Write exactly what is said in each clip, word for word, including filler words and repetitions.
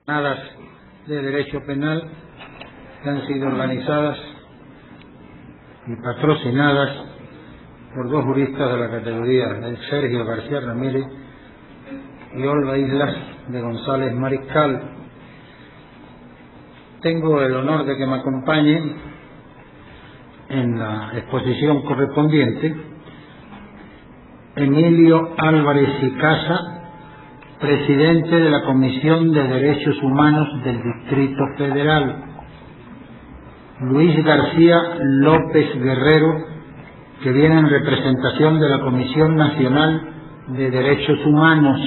jornadas de derecho penal que han sido organizadas y patrocinadas por dos juristas de la categoría, Sergio García Ramírez y Olga Islas de González Mariscal. Tengo el honor de que me acompañen en la exposición correspondiente Emilio Álvarez y Casa, presidente de la Comisión de Derechos Humanos del Distrito Federal; Luis García López Guerrero, que viene en representación de la Comisión Nacional de Derechos Humanos;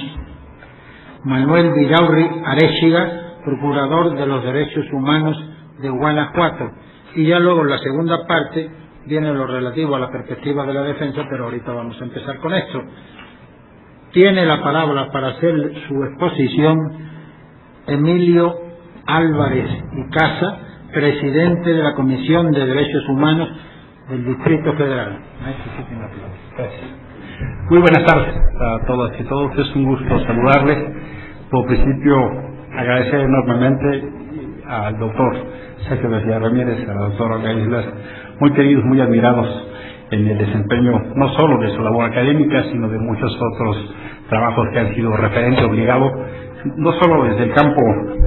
Manuel Vidaurri Arechiga, procurador de los Derechos Humanos de Guanajuato. Y ya luego en la segunda parte viene lo relativo a la perspectiva de la defensa, pero ahorita vamos a empezar con esto. Tiene la palabra para hacer su exposición Emilio Álvarez y Casa, presidente de la Comisión de Derechos Humanos del Distrito Federal. Gracias. Muy buenas tardes a todas y todos. Es un gusto saludarles. Por principio, agradecer enormemente al doctor Sergio García Ramírez, a la doctora Olga Islas, muy queridos, muy admirados en el desempeño no solo de su labor académica, sino de muchos otros trabajos que han sido referente obligado, no solo desde el campo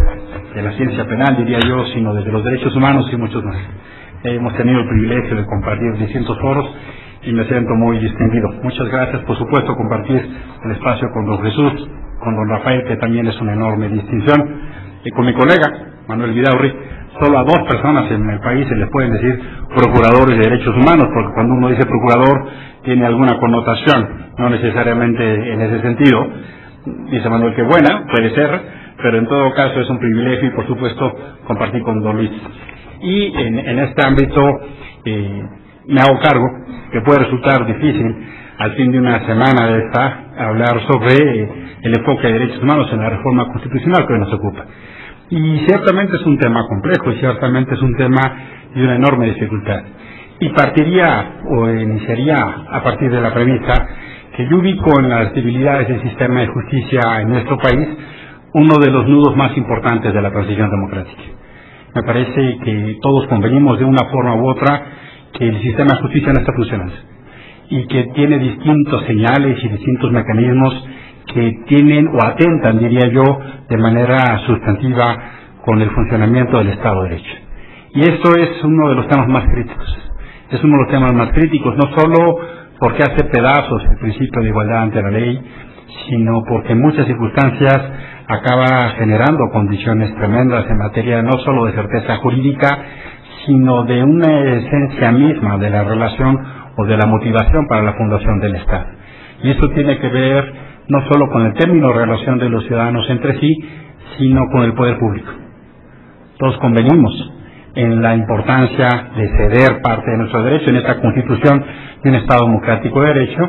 de la ciencia penal, diría yo, sino desde los derechos humanos y muchos más. Hemos tenido el privilegio de compartir distintos foros y me siento muy distinguido. Muchas gracias, por supuesto, compartir el espacio con don Jesús, con don Rafael, que también es una enorme distinción, y con mi colega, Manuel Vidaurri. Solo a dos personas en el país se les pueden decir procuradores de derechos humanos, porque cuando uno dice procurador tiene alguna connotación, no necesariamente en ese sentido. Dice Manuel que buena, puede ser, pero en todo caso es un privilegio y por supuesto compartir con don Luis. Y en, en este ámbito eh, me hago cargo, que puede resultar difícil al fin de una semana de esta hablar sobre eh, el enfoque de derechos humanos en la reforma constitucional que hoy nos ocupa. Y ciertamente es un tema complejo y ciertamente es un tema de una enorme dificultad. Y partiría o iniciaría a partir de la premisa que yo ubico en las debilidades del sistema de justicia en nuestro país uno de los nudos más importantes de la transición democrática. Me parece que todos convenimos de una forma u otra que el sistema de justicia no está funcionando y que tiene distintos señales y distintos mecanismos que tienen o atentan, diría yo, de manera sustantiva con el funcionamiento del Estado de Derecho. Y esto es uno de los temas más críticos. Es uno de los temas más críticos, no solo porque hace pedazos el principio de igualdad ante la ley, sino porque en muchas circunstancias acaba generando condiciones tremendas en materia no solo de certeza jurídica, sino de una esencia misma de la relación o de la motivación para la fundación del Estado. Y esto tiene que ver no solo con el término relación de los ciudadanos entre sí, sino con el poder público. Todos convenimos en la importancia de ceder parte de nuestro derecho en esta Constitución de un Estado democrático de derecho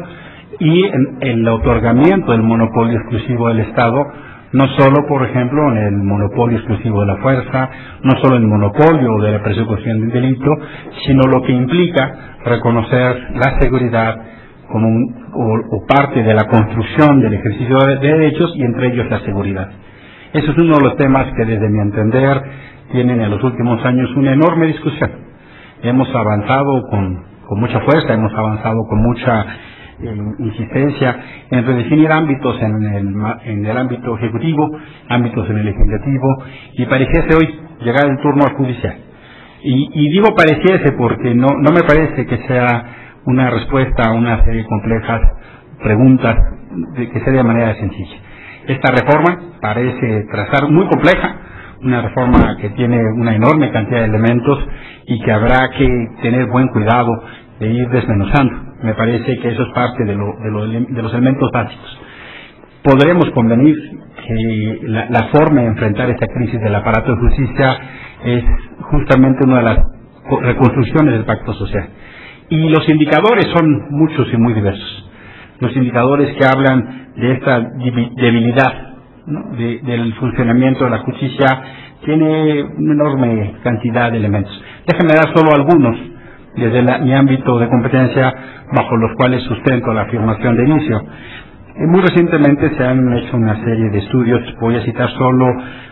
y en el otorgamiento del monopolio exclusivo del Estado, no solo, por ejemplo, en el monopolio exclusivo de la fuerza, no solo en el monopolio de la persecución del delito, sino lo que implica reconocer la seguridad como un, o, o parte de la construcción del ejercicio de, de derechos y entre ellos la seguridad. Eso es uno de los temas que desde mi entender tienen en los últimos años una enorme discusión. Hemos avanzado con, con mucha fuerza, hemos avanzado con mucha eh, insistencia en redefinir ámbitos en el, en el ámbito ejecutivo, ámbitos en el legislativo, y pareciese hoy llegar el turno al judicial. Y, y digo pareciese porque no, no me parece que sea una respuesta a una serie de complejas preguntas de que sea de manera sencilla. Esta reforma parece trazar muy compleja, una reforma que tiene una enorme cantidad de elementos y que habrá que tener buen cuidado de ir desmenuzando. Me parece que eso es parte de, lo, de, lo, de los elementos básicos. Podremos convenir que la, la forma de enfrentar esta crisis del aparato de justicia es justamente una de las reconstrucciones del pacto social. Y los indicadores son muchos y muy diversos. Los indicadores que hablan de esta debilidad, ¿no?, de, del funcionamiento de la justicia tiene una enorme cantidad de elementos. Déjenme dar solo algunos desde la, mi ámbito de competencia bajo los cuales sustento la afirmación de inicio. Eh, muy recientemente se han hecho una serie de estudios, voy a citar solo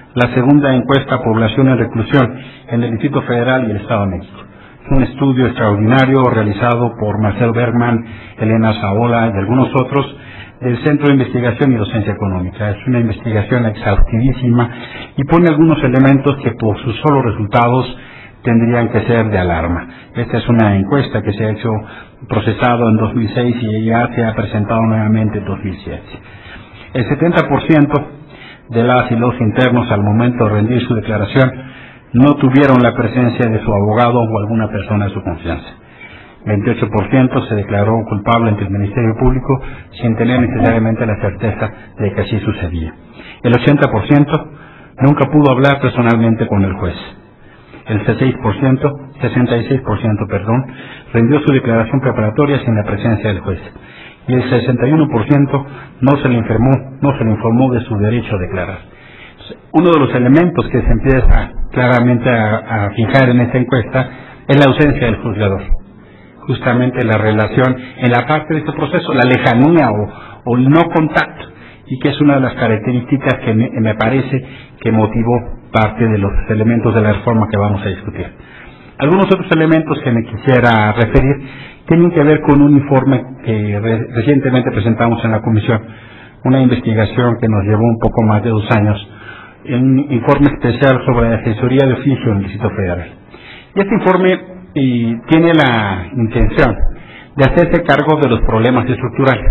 la segunda encuesta Población en Reclusión en el Distrito Federal y el Estado de México. Es un estudio extraordinario realizado por Marcel Bergman, Elena Saola y algunos otros del Centro de Investigación y Docencia Económica. Es una investigación exhaustivísima y pone algunos elementos que por sus solos resultados tendrían que ser de alarma. Esta es una encuesta que se ha hecho procesado en dos mil seis y ya se ha presentado nuevamente en dos mil siete. El setenta por ciento de las y los internos al momento de rendir su declaración no tuvieron la presencia de su abogado o alguna persona de su confianza. veintiocho por ciento se declaró culpable ante el Ministerio Público sin tener necesariamente la certeza de que así sucedía. El ochenta por ciento nunca pudo hablar personalmente con el juez. El sesenta y seis por ciento, sesenta y seis por ciento, perdón, rendió su declaración preparatoria sin la presencia del juez. Y el sesenta y uno por ciento no se le informó, no se le informó de su derecho a declarar. Uno de los elementos que se empieza claramente a, a fijar en esta encuesta es la ausencia del juzgador. Justamente la relación en la parte de este proceso, la lejanía o, o el no contacto, y que es una de las características que me, me parece que motivó parte de los elementos de la reforma que vamos a discutir. Algunos otros elementos que me quisiera referir tienen que ver con un informe que re recientemente presentamos en la comisión, una investigación que nos llevó un poco más de dos años, un informe especial sobre la asesoría de oficio en el Distrito Federal. Y este informe y, tiene la intención de hacerse cargo de los problemas estructurales.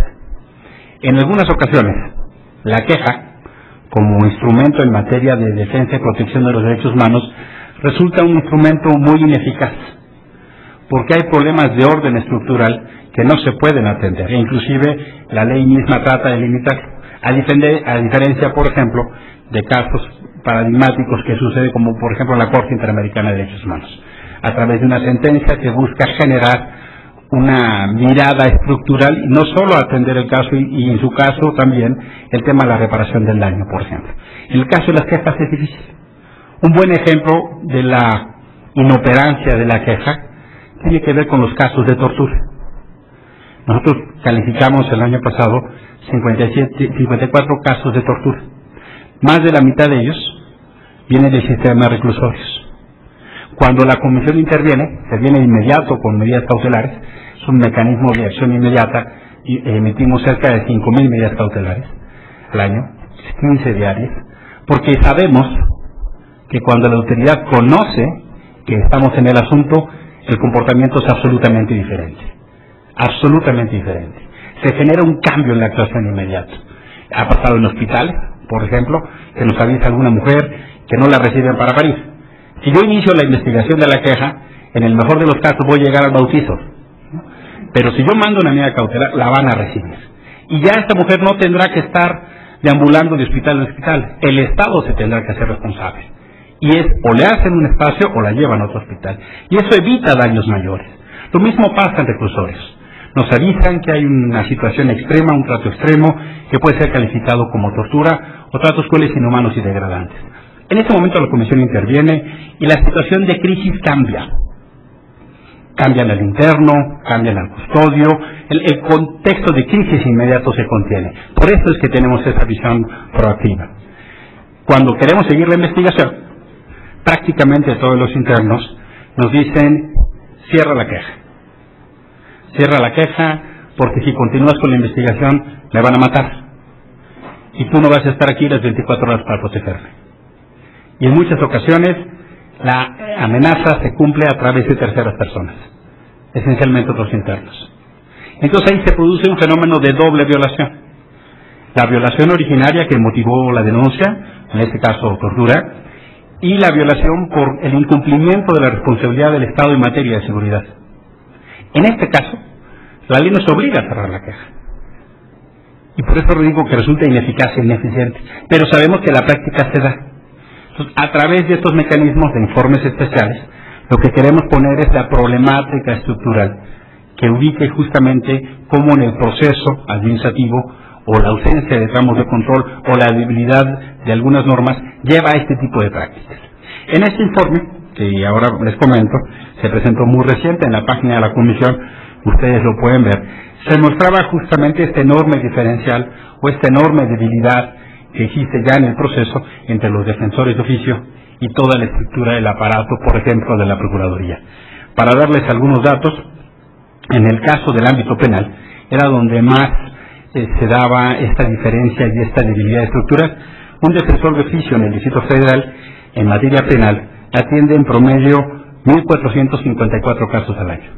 En algunas ocasiones, la queja, como instrumento en materia de defensa y protección de los derechos humanos, resulta un instrumento muy ineficaz, porque hay problemas de orden estructural que no se pueden atender, e inclusive la ley misma trata de limitar, a, a diferencia, por ejemplo, de casos paradigmáticos que sucede como, por ejemplo, en la Corte Interamericana de Derechos Humanos, a través de una sentencia que busca generar una mirada estructural y no solo atender el caso y, y en su caso también el tema de la reparación del daño, por ejemplo. En el caso de las quejas es difícil. Un buen ejemplo de la inoperancia de la queja tiene que ver con los casos de tortura. Nosotros calificamos el año pasado cincuenta y siete, cincuenta y cuatro casos de tortura. Más de la mitad de ellos vienen del sistema de reclusorios. Cuando la comisión interviene, interviene de inmediato con medidas cautelares, es un mecanismo de acción inmediata, y emitimos cerca de cinco mil medidas cautelares al año, quince diarias, porque sabemos que cuando la autoridad conoce que estamos en el asunto, el comportamiento es absolutamente diferente, absolutamente diferente. Se genera un cambio en la actuación inmediata. Ha pasado en hospitales, por ejemplo, que nos avisa alguna mujer que no la reciben para parir. Si yo inicio la investigación de la queja, en el mejor de los casos voy a llegar al bautizo, ¿no? Pero si yo mando una medida cautelar, la van a recibir. Y ya esta mujer no tendrá que estar deambulando de hospital en hospital. El Estado se tendrá que hacer responsable. Y es, o le hacen un espacio o la llevan a otro hospital. Y eso evita daños mayores. Lo mismo pasa en reclusorios. Nos avisan que hay una situación extrema, un trato extremo, que puede ser calificado como tortura o tratos crueles, inhumanos y degradantes. En ese momento la comisión interviene y la situación de crisis cambia. Cambian al interno, cambian al custodio, el, el contexto de crisis inmediato se contiene. Por eso es que tenemos esa visión proactiva. Cuando queremos seguir la investigación, prácticamente todos los internos nos dicen, cierra la queja. Cierra la queja porque si continúas con la investigación me van a matar. Y tú no vas a estar aquí las veinticuatro horas para protegerme. Y en muchas ocasiones la amenaza se cumple a través de terceras personas, esencialmente otros internos. Entonces ahí se produce un fenómeno de doble violación. La violación originaria que motivó la denuncia, en este caso tortura, y la violación por el incumplimiento de la responsabilidad del Estado en materia de seguridad. En este caso, la ley nos obliga a cerrar la queja. Y por eso digo que resulta ineficaz e ineficiente. Pero sabemos que la práctica se da. Entonces, a través de estos mecanismos de informes especiales, lo que queremos poner es la problemática estructural que ubique justamente cómo en el proceso administrativo o la ausencia de tramos de control o la debilidad de algunas normas lleva a este tipo de prácticas. En este informe, que ahora les comento, se presentó muy reciente en la página de la comisión, ustedes lo pueden ver, se mostraba justamente este enorme diferencial o esta enorme debilidad que existe ya en el proceso entre los defensores de oficio y toda la estructura del aparato, por ejemplo, de la Procuraduría. Para darles algunos datos, en el caso del ámbito penal, era donde más eh, se daba esta diferencia y esta debilidad de estructuras. Un defensor de oficio en el Distrito Federal, en materia penal, atiende en promedio mil cuatrocientos cincuenta y cuatro casos al año.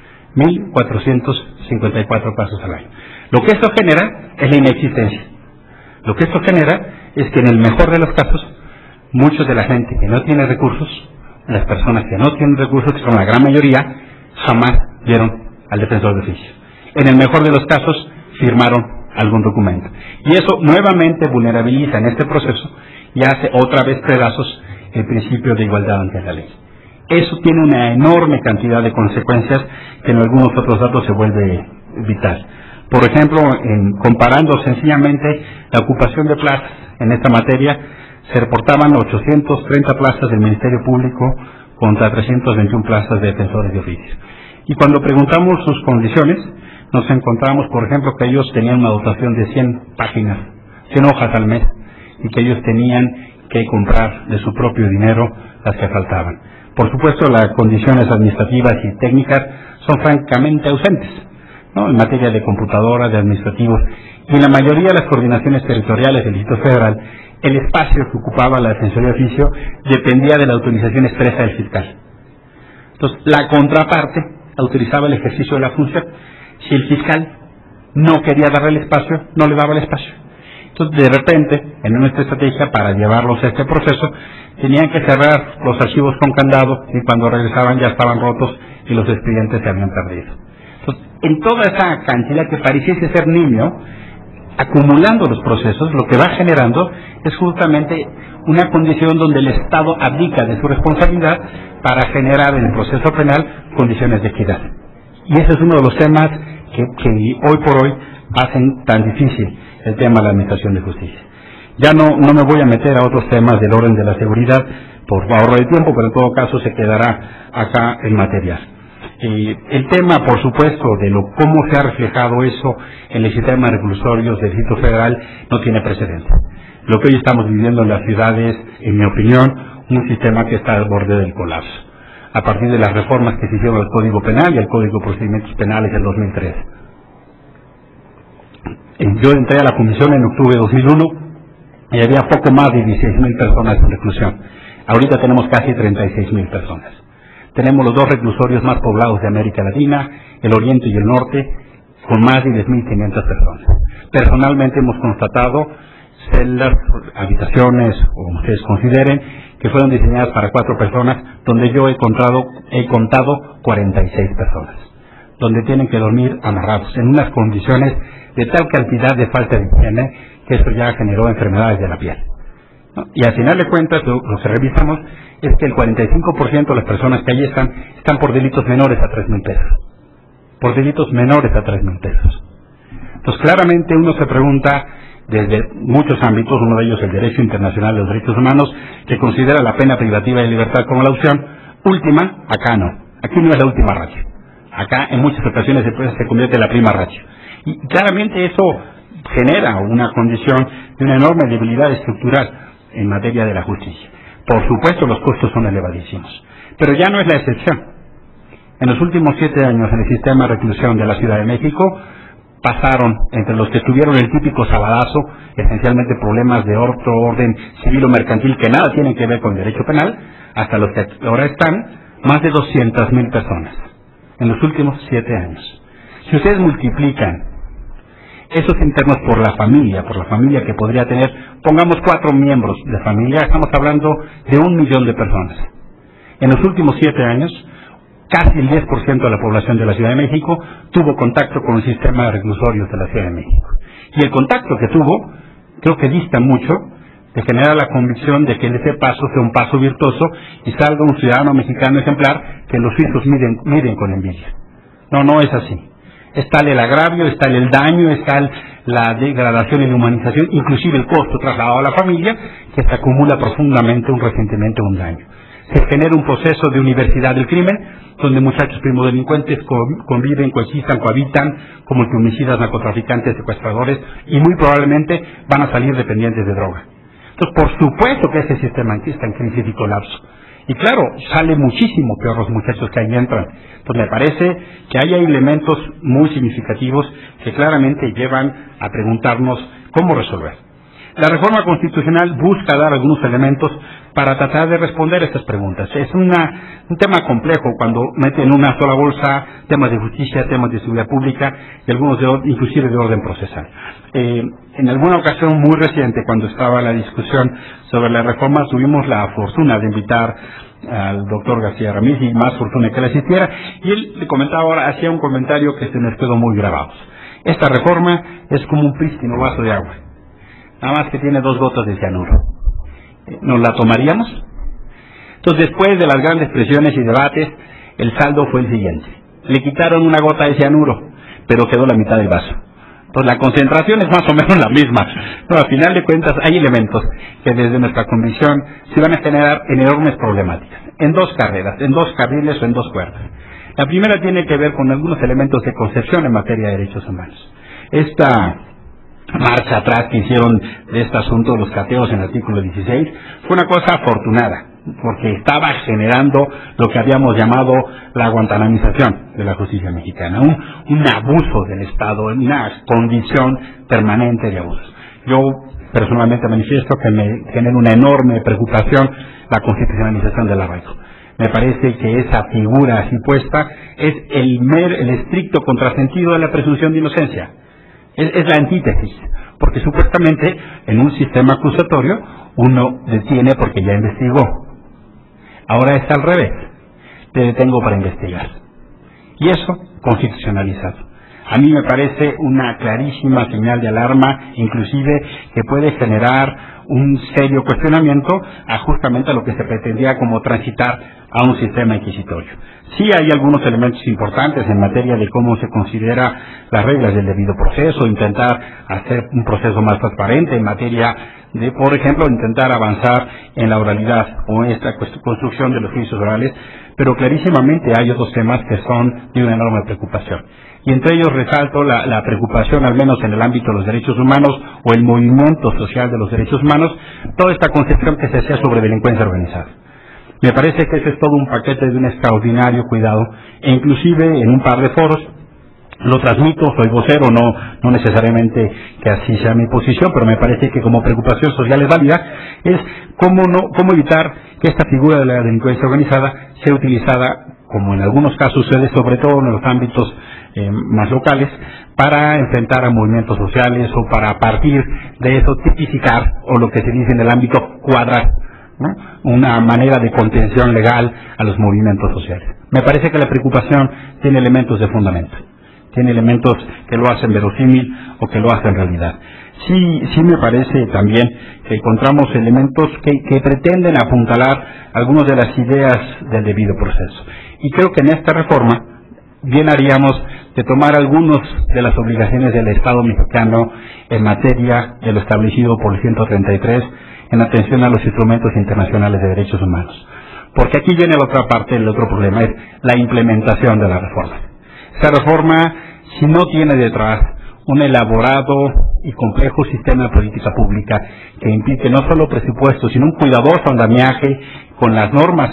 mil cuatrocientos cincuenta y cuatro casos al año. Lo que esto genera es la inexistencia. Lo que esto genera es que en el mejor de los casos, muchos de la gente que no tiene recursos, las personas que no tienen recursos, que son la gran mayoría, jamás vieron al defensor de oficio. En el mejor de los casos, firmaron algún documento. Y eso nuevamente vulnerabiliza en este proceso y hace otra vez pedazos el principio de igualdad ante la ley. Eso tiene una enorme cantidad de consecuencias que en algunos otros datos se vuelve vital. Por ejemplo, en, comparando sencillamente la ocupación de plazas en esta materia, se reportaban ochocientas treinta plazas del Ministerio Público contra trescientas veintiuna plazas de defensores de oficio. Y cuando preguntamos sus condiciones, nos encontramos, por ejemplo, que ellos tenían una dotación de cien páginas, cien hojas al mes, y que ellos tenían que comprar de su propio dinero las que faltaban. Por supuesto, las condiciones administrativas y técnicas son francamente ausentes, ¿no?, en materia de computadoras, de administrativos, y en la mayoría de las coordinaciones territoriales del Distrito Federal, el espacio que ocupaba la Defensoría de Oficio dependía de la autorización expresa del fiscal. Entonces, la contraparte autorizaba el ejercicio de la función. Si el fiscal no quería darle el espacio, no le daba el espacio. Entonces, de repente, en nuestra estrategia para llevarlos a este proceso, tenían que cerrar los archivos con candado y cuando regresaban ya estaban rotos y los expedientes se habían perdido. Entonces, en toda esa cantidad que pareciese ser nimio, acumulando los procesos, lo que va generando es justamente una condición donde el Estado abdica de su responsabilidad para generar en el proceso penal condiciones de equidad. Y ese es uno de los temas que, que hoy por hoy hacen tan difícil el tema de la administración de justicia. Ya no, no me voy a meter a otros temas del orden de la seguridad por ahorro de tiempo, pero en todo caso se quedará acá en materias. Eh, el tema, por supuesto, de lo cómo se ha reflejado eso en el sistema de reclusorios del Distrito Federal no tiene precedentes. Lo que hoy estamos viviendo en las ciudades, en mi opinión, un sistema que está al borde del colapso, a partir de las reformas que se hicieron al Código Penal y al Código de Procedimientos Penales del dos mil tres. Eh, yo entré a la comisión en octubre de dos mil uno y había poco más de dieciséis mil personas en reclusión. Ahorita tenemos casi treinta y seis mil personas. Tenemos los dos reclusorios más poblados de América Latina, el Oriente y el Norte, con más de diez mil quinientas personas. Personalmente hemos constatado celdas, habitaciones, o como ustedes consideren, que fueron diseñadas para cuatro personas, donde yo he contado, he contado cuarenta y seis personas, donde tienen que dormir amarrados, en unas condiciones de tal cantidad de falta de higiene, que eso ya generó enfermedades de la piel, ¿no? Y al final de cuentas, lo, lo que revisamos es que el cuarenta y cinco por ciento de las personas que allí están, están por delitos menores a tres mil pesos. Por delitos menores a tres mil pesos. Entonces, claramente uno se pregunta, desde muchos ámbitos, uno de ellos el derecho internacional de los derechos humanos, que considera la pena privativa de libertad como la opción última. Acá no. Aquí no es la última ratio. Acá en muchas ocasiones se, se convierte en la prima ratio. Y claramente eso genera una condición de una enorme debilidad estructural en materia de la justicia. Por supuesto, los costos son elevadísimos, pero ya no es la excepción. En los últimos siete años en el sistema de reclusión de la Ciudad de México pasaron, entre los que tuvieron el típico sabadazo, esencialmente problemas de otro orden civil o mercantil que nada tienen que ver con derecho penal, hasta los que ahora están, más de doscientas mil personas en los últimos siete años. Si ustedes multiplican esos internos por la familia, por la familia que podría tener, pongamos cuatro miembros de familia, estamos hablando de un millón de personas. En los últimos siete años, casi el diez por ciento de la población de la Ciudad de México tuvo contacto con el sistema de reclusorios de la Ciudad de México. Y el contacto que tuvo, creo que dista mucho de generar la convicción de que en ese paso sea un paso virtuoso y salga un ciudadano mexicano ejemplar que los suizos miden, miden con envidia. No, no es así. Es tal el agravio, es tal el daño, es tal la degradación y la humanización, inclusive el costo trasladado a la familia, que se acumula profundamente un resentimiento o un daño. se genera un proceso de universidad del crimen, donde muchachos primodelincuentes conviven, coexistan, cohabitan como homicidas, narcotraficantes, secuestradores, y muy probablemente van a salir dependientes de droga. Entonces, por supuesto que ese sistema está en crisis y colapso. Y claro, sale muchísimo peor los muchachos que ahí entran. Entonces me parece que hay elementos muy significativos que claramente llevan a preguntarnos cómo resolver. La reforma constitucional busca dar algunos elementos para tratar de responder estas preguntas. Es una, un tema complejo cuando mete en una sola bolsa temas de justicia, temas de seguridad pública y algunos de, inclusive de orden procesal. Eh, en alguna ocasión muy reciente, cuando estaba la discusión sobre la reforma, tuvimos la fortuna de invitar al doctor García Ramírez, y más fortuna que le asistiera, y él le comentaba ahora, hacía un comentario que se nos quedó muy grabado. Esta reforma es como un prístino vaso de agua, nada más que tiene dos gotas de cianuro. ¿Nos la tomaríamos? Entonces, después de las grandes presiones y debates, el saldo fue el siguiente: le quitaron una gota de cianuro, pero quedó la mitad del vaso. Entonces la concentración es más o menos la misma. No, al final de cuentas hay elementos que desde nuestra convicción se van a generar enormes problemáticas, en dos carreras, en dos carriles o en dos cuerdas. La primera tiene que ver con algunos elementos de concepción en materia de derechos humanos. Esta marcha atrás que hicieron de este asunto de los cateos en el artículo dieciséis fue una cosa afortunada, porque estaba generando lo que habíamos llamado la guantanamización de la justicia mexicana, un, un abuso del Estado, una condición permanente de abuso. Yo personalmente manifiesto que me genera una enorme preocupación la constitucionalización del arraigo. Me parece que esa figura así puesta es el, mer, el estricto contrasentido de la presunción de inocencia. Es, es la antítesis, porque supuestamente en un sistema acusatorio uno detiene porque ya investigó. Ahora es al revés, te detengo para investigar. Y eso, constitucionalizado. A mí me parece una clarísima señal de alarma, inclusive que puede generar un serio cuestionamiento a justamente a lo que se pretendía como transitar a un sistema inquisitorio. Sí hay algunos elementos importantes en materia de cómo se considera las reglas del debido proceso, intentar hacer un proceso más transparente en materia de, por ejemplo, intentar avanzar en la oralidad o en esta construcción de los juicios orales, pero clarísimamente hay otros temas que son de una enorme preocupación. Y entre ellos resalto la, la preocupación, al menos en el ámbito de los derechos humanos o el movimiento social de los derechos humanos, toda esta concepción que se hacía sobre delincuencia organizada. Me parece que ese es todo un paquete de un extraordinario cuidado, e inclusive en un par de foros lo transmito, soy vocero, no, no necesariamente que así sea mi posición, pero me parece que como preocupación social es válida, es cómo, no, cómo evitar que esta figura de la delincuencia organizada sea utilizada, como en algunos casos sucede, sobre todo en los ámbitos eh, más locales, para enfrentar a movimientos sociales o para a partir de eso tipificar, o lo que se dice en el ámbito cuadrar, ¿no?, una manera de contención legal a los movimientos sociales. Me parece que la preocupación tiene elementos de fundamento, tiene elementos que lo hacen verosímil o que lo hacen realidad. Sí, sí me parece también que encontramos elementos que, que pretenden apuntalar algunas de las ideas del debido proceso. Y creo que en esta reforma bien haríamos de tomar algunas de las obligaciones del Estado mexicano en materia de lo establecido por el ciento treinta y tres en atención a los instrumentos internacionales de derechos humanos. Porque aquí viene la otra parte, el otro problema es la implementación de la reforma. Esta reforma, si no tiene detrás un elaborado y complejo sistema de política pública que implique no solo presupuesto, sino un cuidadoso andamiaje con las normas,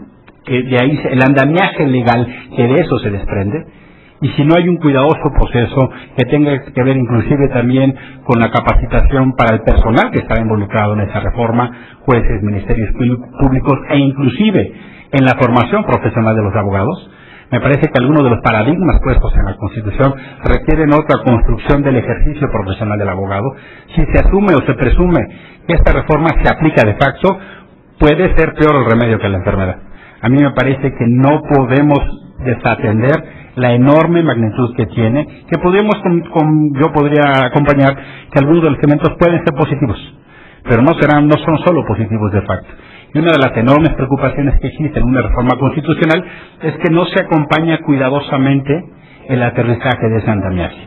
que de ahí el andamiaje legal que de eso se desprende, y si no hay un cuidadoso proceso que tenga que ver inclusive también con la capacitación para el personal que está involucrado en esa reforma, jueces, ministerios públicos e inclusive en la formación profesional de los abogados, me parece que algunos de los paradigmas puestos en la Constitución requieren otra construcción del ejercicio profesional del abogado. Si se asume o se presume que esta reforma se aplica de facto, puede ser peor el remedio que la enfermedad. A mí me parece que no podemos desatender la enorme magnitud que tiene, que podríamos, con, con, yo podría acompañar que algunos de los elementos pueden ser positivos, pero no serán, no son solo positivos de facto. Y una de las enormes preocupaciones que existe en una reforma constitucional es que no se acompaña cuidadosamente el aterrizaje de ese andamiaje.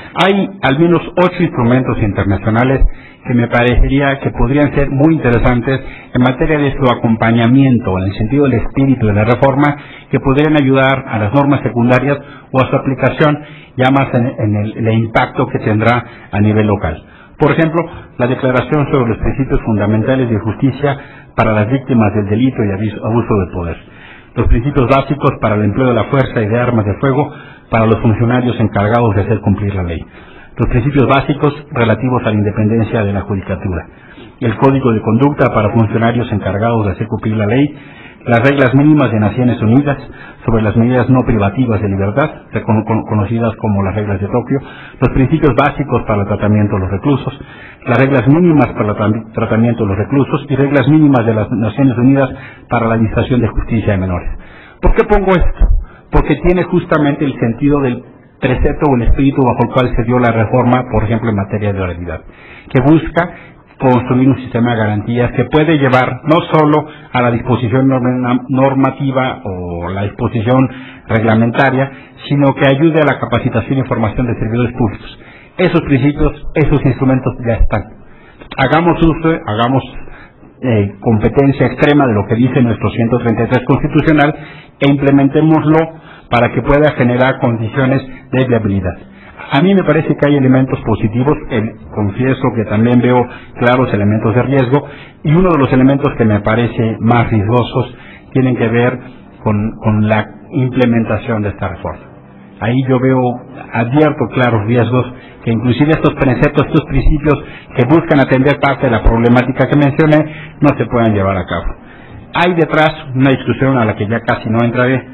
Hay al menos ocho instrumentos internacionales que me parecería que podrían ser muy interesantes en materia de su acompañamiento, en el sentido del espíritu de la reforma, que podrían ayudar a las normas secundarias o a su aplicación, ya más en, en el, el impacto que tendrá a nivel local. Por ejemplo, la Declaración sobre los Principios Fundamentales de Justicia para las Víctimas del Delito y Abuso de Poder. Los principios básicos para el empleo de la fuerza y de armas de fuego para los funcionarios encargados de hacer cumplir la ley. Los principios básicos relativos a la independencia de la judicatura. El Código de Conducta para funcionarios encargados de hacer cumplir la ley. Las reglas mínimas de Naciones Unidas sobre las medidas no privativas de libertad, conocidas como las reglas de Tokio. Los principios básicos para el tratamiento de los reclusos. Las reglas mínimas para el tratamiento de los reclusos y reglas mínimas de las Naciones Unidas para la administración de justicia de menores. ¿Por qué pongo esto? Porque tiene justamente el sentido del precepto o el espíritu bajo el cual se dio la reforma, por ejemplo, en materia de oralidad, que busca construir un sistema de garantías que puede llevar no solo a la disposición normativa o la disposición reglamentaria, sino que ayude a la capacitación y formación de servidores públicos. Esos principios, esos instrumentos ya están. Hagamos uso, hagamos eh, competencia extrema de lo que dice nuestro ciento treinta y tres constitucional e implementémoslo para que pueda generar condiciones de viabilidad. A mí me parece que hay elementos positivos, el, confieso que también veo claros elementos de riesgo, y uno de los elementos que me parece más riesgosos tienen que ver con, con la implementación de esta reforma. Ahí yo veo, advierto claros riesgos, que inclusive estos preceptos, estos principios que buscan atender parte de la problemática que mencioné, no se puedan llevar a cabo. Hay detrás una discusión a la que ya casi no entraré,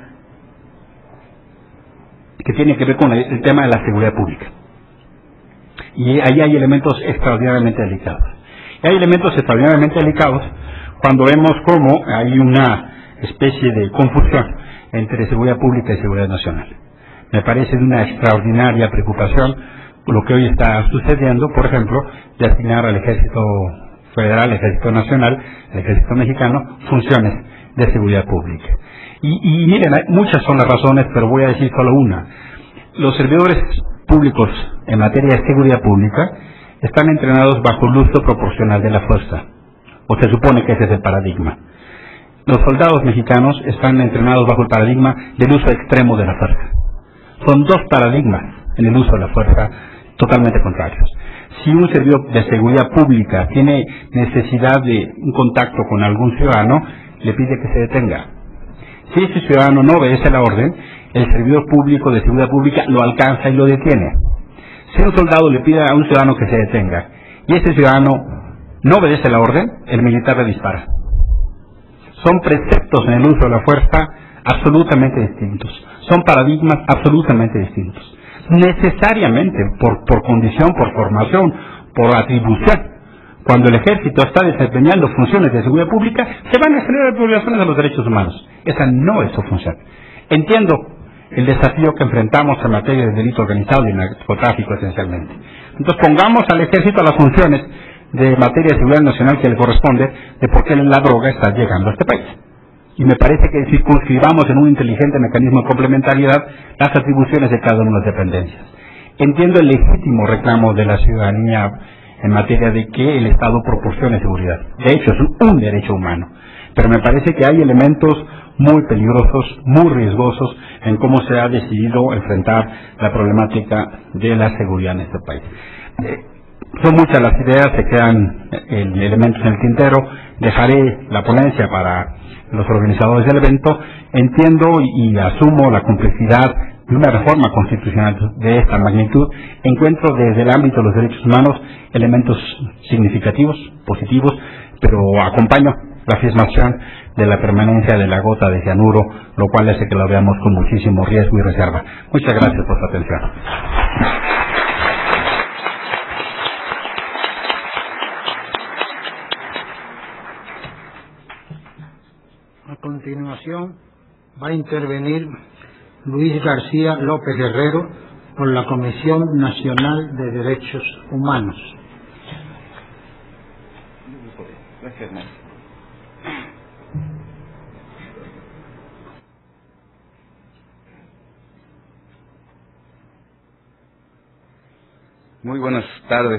que tiene que ver con el tema de la seguridad pública. Y ahí hay elementos extraordinariamente delicados. Y hay elementos extraordinariamente delicados cuando vemos cómo hay una especie de confusión entre seguridad pública y seguridad nacional. Me parece de una extraordinaria preocupación lo que hoy está sucediendo, por ejemplo, de asignar al Ejército Federal, al Ejército Nacional, al Ejército Mexicano, funciones de seguridad pública. Y, y miren, muchas son las razones, pero voy a decir solo una. Los servidores públicos en materia de seguridad pública están entrenados bajo el uso proporcional de la fuerza, o se supone que ese es el paradigma. Los soldados mexicanos están entrenados bajo el paradigma del uso extremo de la fuerza. Son dos paradigmas en el uso de la fuerza totalmente contrarios. Si un servidor de seguridad pública tiene necesidad de un contacto con algún ciudadano, le pide que se detenga. Si ese ciudadano no obedece la orden, el servidor público de seguridad pública lo alcanza y lo detiene. Si un soldado le pide a un ciudadano que se detenga y ese ciudadano no obedece la orden, el militar le dispara. Son preceptos en el uso de la fuerza absolutamente distintos. Son paradigmas absolutamente distintos. Necesariamente, por, por condición, por formación, por atribución. Cuando el ejército está desempeñando funciones de seguridad pública, se van a generar violaciones de los derechos humanos. Esa no es su función. Entiendo el desafío que enfrentamos en materia de delito organizado y narcotráfico esencialmente. Entonces pongamos al ejército las funciones de materia de seguridad nacional que le corresponde de por qué la droga está llegando a este país. Y me parece que circunscribamos en un inteligente mecanismo de complementariedad las atribuciones de cada una de las dependencias. Entiendo el legítimo reclamo de la ciudadanía en materia de que el Estado proporcione seguridad. De hecho, es un derecho humano. Pero me parece que hay elementos muy peligrosos, muy riesgosos en cómo se ha decidido enfrentar la problemática de la seguridad en este país. Eh, son muchas las ideas, se quedan eh, elementos en el tintero. Dejaré la ponencia para los organizadores del evento. Entiendo y, y asumo la complejidad de una reforma constitucional de esta magnitud. Encuentro desde el ámbito de los derechos humanos elementos significativos, positivos, pero acompaño la afirmación de la permanencia de la gota de cianuro, lo cual hace que lo veamos con muchísimo riesgo y reserva. Muchas gracias por su atención. A continuación va a intervenir Luis García López Herrero por la Comisión Nacional de Derechos Humanos. Gracias, Marcos. Muy buenas tardes.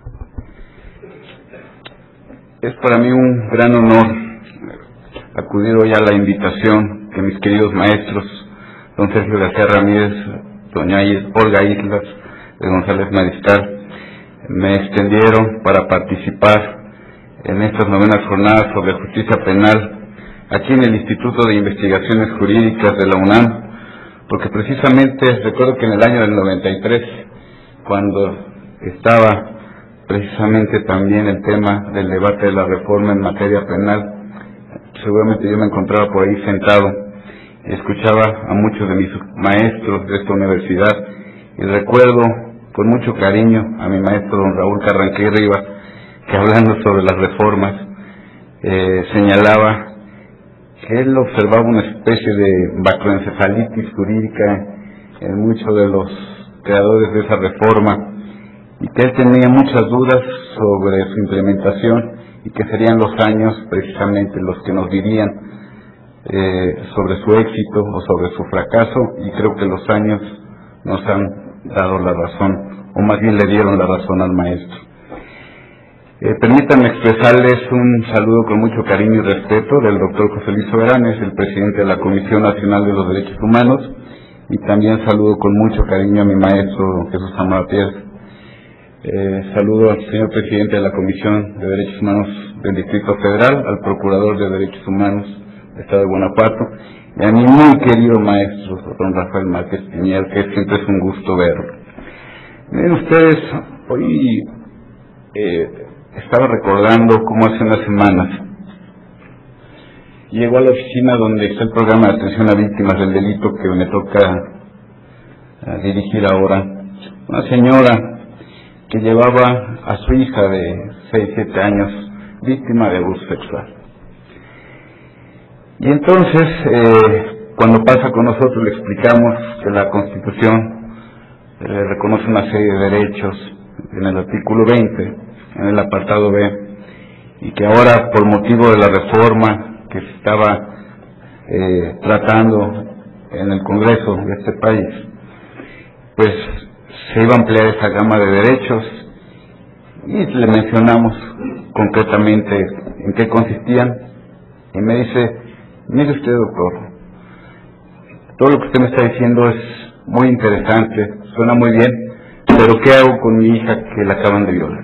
Es para mí un gran honor acudir hoy a la invitación que mis queridos maestros, don Sergio García Ramírez, doña Olga Islas de González Mariscal, me extendieron para participar en estas novenas jornadas sobre justicia penal aquí en el Instituto de Investigaciones Jurídicas de la UNAM, porque precisamente recuerdo que en el año del noventa y tres, cuando estaba precisamente también el tema del debate de la reforma en materia penal, seguramente yo me encontraba por ahí sentado y escuchaba a muchos de mis maestros de esta universidad, y recuerdo con mucho cariño a mi maestro don Raúl Carranquilla Rivas, que hablando sobre las reformas eh, señalaba que él observaba una especie de macroencefalitis jurídica en muchos de los creadores de esa reforma, y que él tenía muchas dudas sobre su implementación y que serían los años precisamente los que nos dirían eh, sobre su éxito o sobre su fracaso, y creo que los años nos han dado la razón, o más bien le dieron la razón al maestro. Eh, permítanme expresarles un saludo con mucho cariño y respeto del doctor José Luis Soberanes, el presidente de la Comisión Nacional de los Derechos Humanos, y también saludo con mucho cariño a mi maestro don Jesús Zamora Piedra. Eh, saludo al señor presidente de la Comisión de Derechos Humanos del Distrito Federal, al procurador de Derechos Humanos del Estado de Guanajuato, y a mi muy querido maestro don Rafael Márquez Piñel, que siempre es un gusto verlo. Miren ustedes, hoy eh, estaba recordando cómo hace unas semanas llegó a la oficina donde está el programa de atención a víctimas del delito que me toca uh, dirigir ahora, una señora que llevaba a su hija de seis, siete años víctima de abuso sexual. Y entonces, eh, cuando pasa con nosotros, le explicamos que la Constitución le eh, reconoce una serie de derechos en el artículo veinte, en el apartado B, y que ahora, por motivo de la reforma que se estaba eh, tratando en el Congreso de este país, pues se iba a ampliar esa gama de derechos, y le mencionamos concretamente en qué consistían, y me dice: mire usted, doctor, todo lo que usted me está diciendo es muy interesante, suena muy bien, pero ¿qué hago con mi hija que la acaban de violar?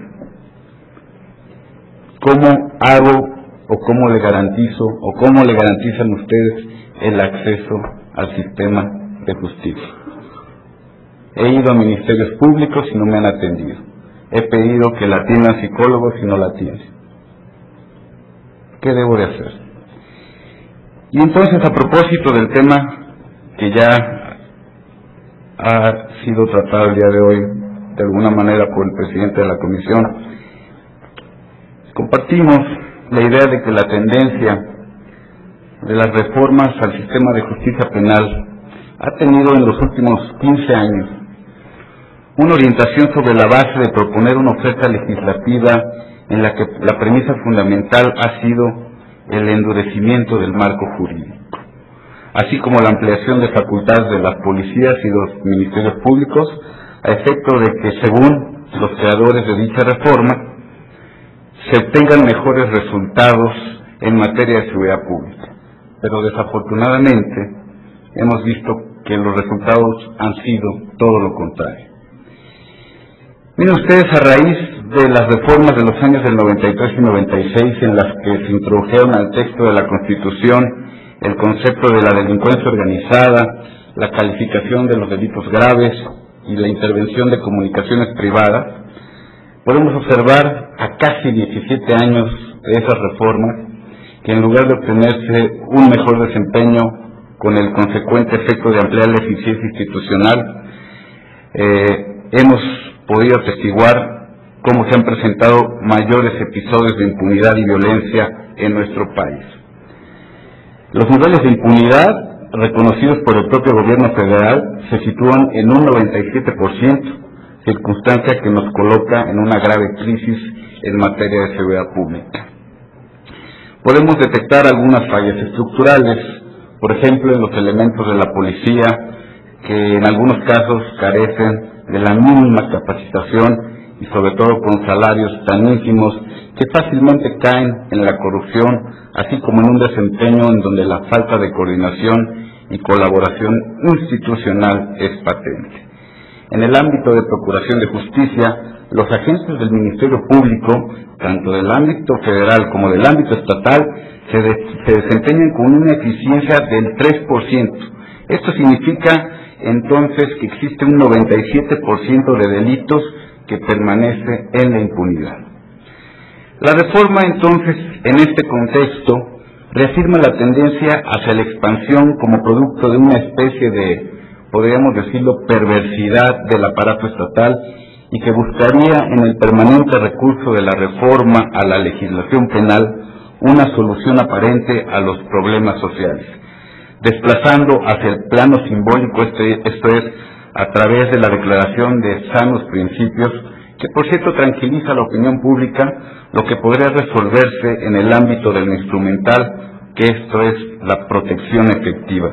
¿Cómo hago o cómo le garantizo o cómo le garantizan ustedes el acceso al sistema de justicia? He ido a ministerios públicos y no me han atendido. He pedido que la atiendan psicólogos y no la atienden. ¿Qué debo de hacer? Y entonces, a propósito del tema que ya ha sido tratado el día de hoy de alguna manera por el presidente de la comisión, compartimos la idea de que la tendencia de las reformas al sistema de justicia penal ha tenido en los últimos quince años una orientación sobre la base de proponer una oferta legislativa en la que la premisa fundamental ha sido el endurecimiento del marco jurídico, así como la ampliación de facultades de las policías y los ministerios públicos, a efecto de que, según los creadores de dicha reforma, se obtengan mejores resultados en materia de seguridad pública. Pero desafortunadamente hemos visto que los resultados han sido todo lo contrario. Miren ustedes, a raíz de las reformas de los años del noventa y tres y noventa y seis, en las que se introdujeron al texto de la Constitución el concepto de la delincuencia organizada, la calificación de los delitos graves y la intervención de comunicaciones privadas, podemos observar a casi diecisiete años de esas reformas que, en lugar de obtenerse un mejor desempeño con el consecuente efecto de ampliar la eficiencia institucional, eh, hemos podido atestiguar cómo se han presentado mayores episodios de impunidad y violencia en nuestro país. Los niveles de impunidad reconocidos por el propio gobierno federal se sitúan en un noventa y siete por ciento, circunstancia que nos coloca en una grave crisis en materia de seguridad pública. Podemos detectar algunas fallas estructurales, por ejemplo, en los elementos de la policía, que en algunos casos carecen de la mínima capacitación y sobre todo con salarios tan ínfimos que fácilmente caen en la corrupción, así como en un desempeño en donde la falta de coordinación y colaboración institucional es patente. En el ámbito de procuración de justicia, los agentes del Ministerio Público, tanto del ámbito federal como del ámbito estatal, se, de, se desempeñan con una eficiencia del tres por ciento. Esto significa entonces que existe un noventa y siete por ciento de delitos que permanece en la impunidad. La reforma entonces, en este contexto, reafirma la tendencia hacia la expansión como producto de una especie de, podríamos decirlo, perversidad del aparato estatal y que buscaría en el permanente recurso de la reforma a la legislación penal una solución aparente a los problemas sociales, desplazando hacia el plano simbólico, este, esto es, a través de la declaración de sanos principios, que por cierto tranquiliza a la opinión pública, lo que podría resolverse en el ámbito del instrumental, que esto es la protección efectiva.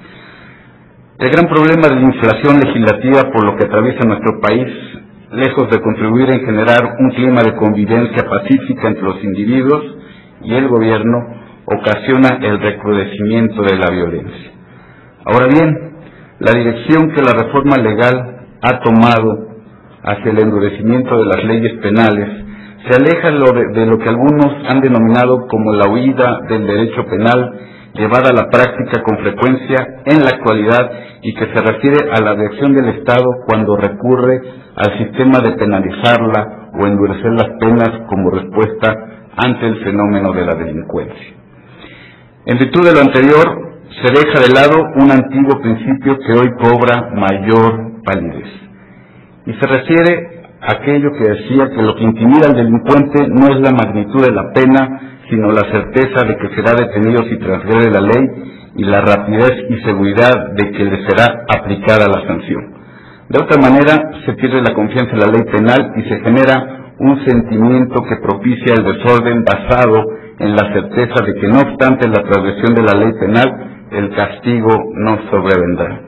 El gran problema de la inflación legislativa por lo que atraviesa nuestro país, lejos de contribuir en generar un clima de convivencia pacífica entre los individuos y el gobierno, ocasiona el recrudecimiento de la violencia. Ahora bien, la dirección que la reforma legal ha tomado hacia el endurecimiento de las leyes penales se aleja de lo, de, de lo que algunos han denominado como la huida del derecho penal, llevada a la práctica con frecuencia en la actualidad y que se refiere a la reacción del Estado cuando recurre al sistema de penalizarla o endurecer las penas como respuesta ante el fenómeno de la delincuencia. En virtud de lo anterior, se deja de lado un antiguo principio que hoy cobra mayor validez, y se refiere a aquello que decía que lo que intimida al delincuente no es la magnitud de la pena, sino la certeza de que será detenido si transgrede la ley y la rapidez y seguridad de que le será aplicada la sanción. De otra manera, se pierde la confianza en la ley penal y se genera un sentimiento que propicia el desorden basado en la certeza de que no obstante la transgresión de la ley penal, el castigo no sobrevendrá.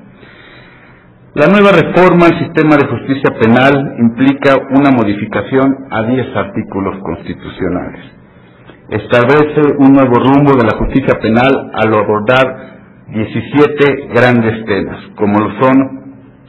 La nueva reforma al sistema de justicia penal implica una modificación a diez artículos constitucionales. Establece un nuevo rumbo de la justicia penal al abordar diecisiete grandes temas, como lo son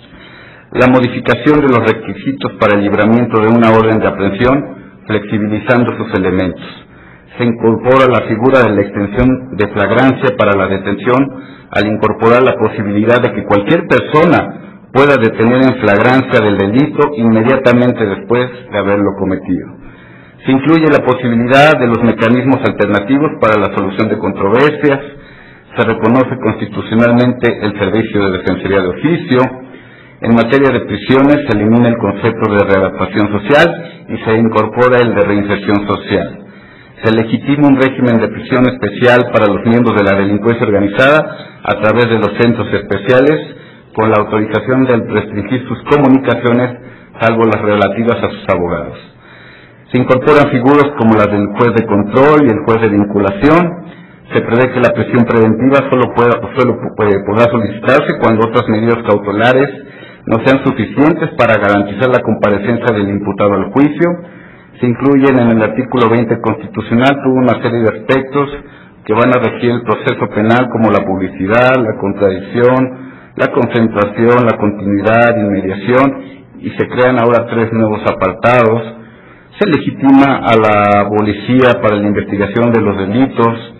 la modificación de los requisitos para el libramiento de una orden de aprehensión, flexibilizando sus elementos. Se incorpora la figura de la extensión de flagrancia para la detención, al incorporar la posibilidad de que cualquier persona pueda detener en flagrancia del delito inmediatamente después de haberlo cometido. Se incluye la posibilidad de los mecanismos alternativos para la solución de controversias, se reconoce constitucionalmente el servicio de defensoría de oficio. En materia de prisiones se elimina el concepto de readaptación social y se incorpora el de reinserción social. Se legitima un régimen de prisión especial para los miembros de la delincuencia organizada a través de los centros especiales, con la autorización de restringir sus comunicaciones, salvo las relativas a sus abogados. Se incorporan figuras como las del juez de control y el juez de vinculación. Se prevé que la prisión preventiva solo, pueda, solo podrá solicitarse cuando otras medidas cautelares no sean suficientes para garantizar la comparecencia del imputado al juicio. Se incluyen en el artículo veinte constitucional toda una serie de aspectos que van a regir el proceso penal, como la publicidad, la contradicción, la concentración, la continuidad, inmediación, y se crean ahora tres nuevos apartados. Se legitima a la policía para la investigación de los delitos,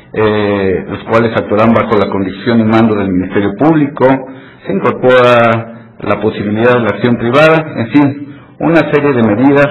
eh, los cuales actuarán bajo la condición y mando del Ministerio Público. Se incorpora la posibilidad de la acción privada, en fin, una serie de medidas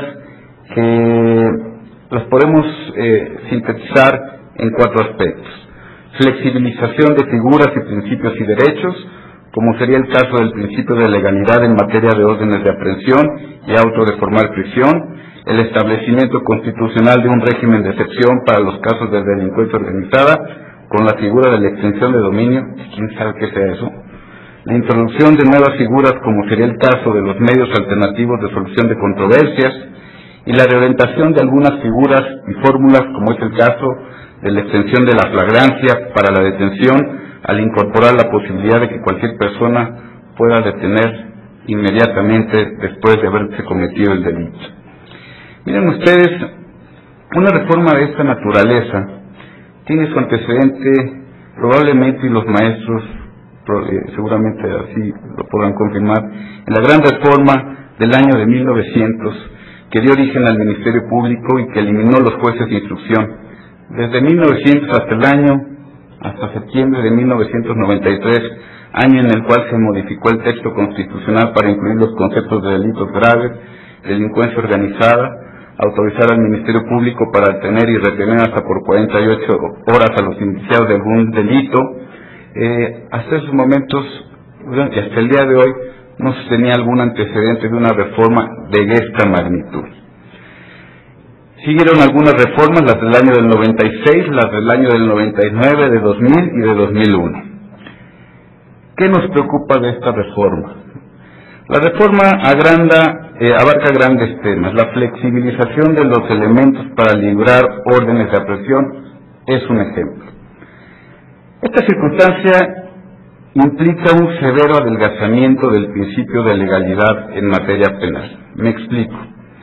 que las podemos eh, sintetizar en cuatro aspectos. Flexibilización de figuras y principios y derechos, como sería el caso del principio de legalidad en materia de órdenes de aprehensión y auto de formal prisión, el establecimiento constitucional de un régimen de excepción para los casos de delincuencia organizada, con la figura de la extensión de dominio, quién sabe qué sea eso, la introducción de nuevas figuras, como sería el caso de los medios alternativos de solución de controversias, y la reorientación de algunas figuras y fórmulas, como es el caso de la extensión de la flagrancia para la detención, al incorporar la posibilidad de que cualquier persona pueda detener inmediatamente después de haberse cometido el delito. Miren ustedes, una reforma de esta naturaleza tiene su antecedente probablemente, y los maestros seguramente así lo podrán confirmar, en la gran reforma del año de mil novecientos, que dio origen al Ministerio Público y que eliminó los jueces de instrucción. Desde mil novecientos hasta el año, hasta septiembre de mil novecientos noventa y tres, año en el cual se modificó el texto constitucional para incluir los conceptos de delitos graves, delincuencia organizada, autorizar al Ministerio Público para detener y retener hasta por cuarenta y ocho horas a los indiciados de algún delito. Eh, hasta esos momentos, y hasta el día de hoy, no se tenía algún antecedente de una reforma de esta magnitud. Siguieron algunas reformas, las del año del noventa y seis, las del año del noventa y nueve, de dos mil y de dos mil uno. ¿Qué nos preocupa de esta reforma? La reforma agranda, eh, abarca grandes temas. La flexibilización de los elementos para librar órdenes de aprehensión es un ejemplo. Esta circunstancia implica un severo adelgazamiento del principio de legalidad en materia penal. Me explico.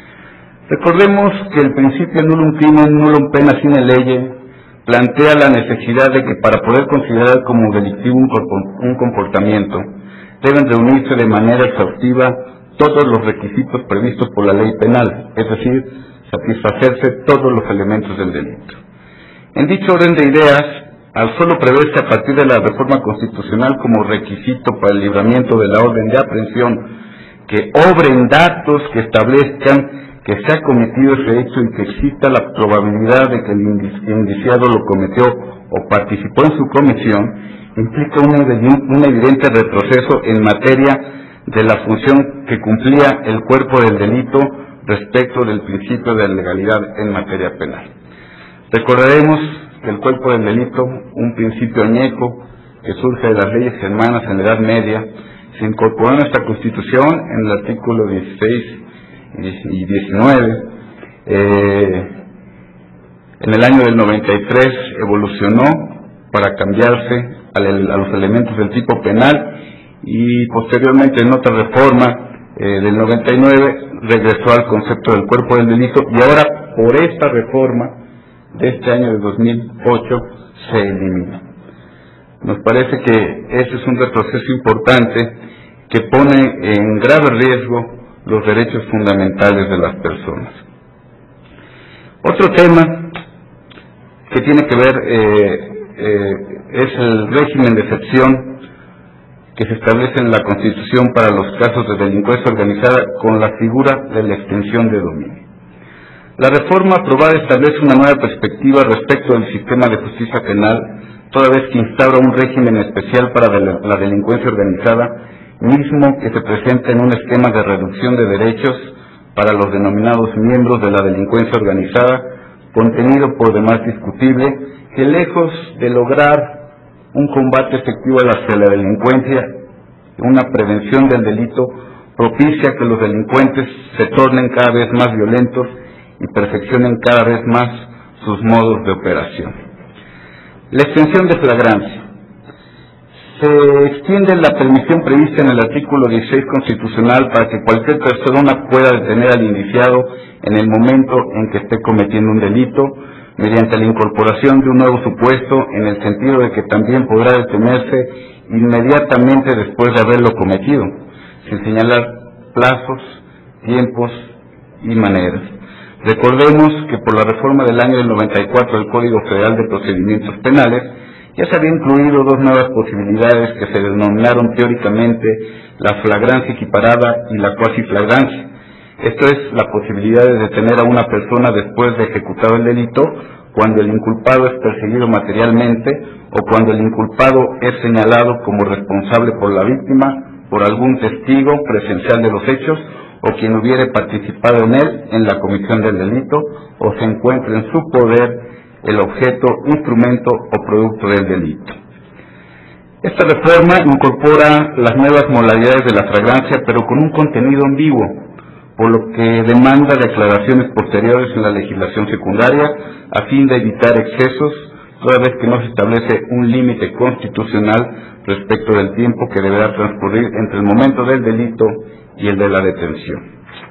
Recordemos que el principio nullum crimen, nullum pena sine lege plantea la necesidad de que para poder considerar como delictivo un comportamiento deben reunirse de manera exhaustiva todos los requisitos previstos por la ley penal, es decir, satisfacerse todos los elementos del delito. En dicho orden de ideas, al solo preverse a partir de la reforma constitucional como requisito para el libramiento de la orden de aprehensión que obren datos que establezcan que se ha cometido ese hecho y que exista la probabilidad de que el indiciado lo cometió o participó en su comisión, implica un, un evidente retroceso en materia de la función que cumplía el cuerpo del delito respecto del principio de legalidad en materia penal. Recordaremos que el cuerpo del delito, un principio añejo que surge de las leyes germanas en la Edad Media, se incorporó en nuestra Constitución en el artículo dieciséis y diecinueve. Eh, en el año del noventa y tres evolucionó para cambiarse a, a los elementos del tipo penal y posteriormente en otra reforma eh, del noventa y nueve regresó al concepto del cuerpo del delito y ahora por esta reforma de este año de dos mil ocho se elimina. Nos parece que ese es un retroceso importante que pone en grave riesgo los derechos fundamentales de las personas. Otro tema que tiene que ver eh, eh, es el régimen de excepción que se establece en la Constitución para los casos de delincuencia organizada con la figura de la extensión de dominio. La reforma aprobada establece una nueva perspectiva respecto del sistema de justicia penal, toda vez que instaura un régimen especial para la delincuencia organizada, mismo que se presenta en un esquema de reducción de derechos para los denominados miembros de la delincuencia organizada, contenido por demás discutible, que lejos de lograr un combate efectivo hacia la delincuencia, una prevención del delito, propicia que los delincuentes se tornen cada vez más violentos y perfeccionen cada vez más sus modos de operación. La extensión de flagrancia. Se extiende la permisión prevista en el artículo dieciséis constitucional para que cualquier persona pueda detener al indiciado en el momento en que esté cometiendo un delito, mediante la incorporación de un nuevo supuesto, en el sentido de que también podrá detenerse inmediatamente después de haberlo cometido, sin señalar plazos, tiempos y maneras. Recordemos que por la reforma del año del noventa y cuatro del Código Federal de Procedimientos Penales, ya se habían incluido dos nuevas posibilidades que se denominaron teóricamente la flagrancia equiparada y la cuasi flagrancia. Esto es la posibilidad de detener a una persona después de ejecutado el delito cuando el inculpado es perseguido materialmente o cuando el inculpado es señalado como responsable por la víctima, por algún testigo presencial de los hechos o quien hubiere participado en él en la comisión del delito o se encuentre en su poder el objeto, instrumento o producto del delito. Esta reforma incorpora las nuevas modalidades de la flagrancia, pero con un contenido ambiguo, por lo que demanda declaraciones posteriores en la legislación secundaria a fin de evitar excesos toda vez que no se establece un límite constitucional respecto del tiempo que deberá transcurrir entre el momento del delito y el de la detención.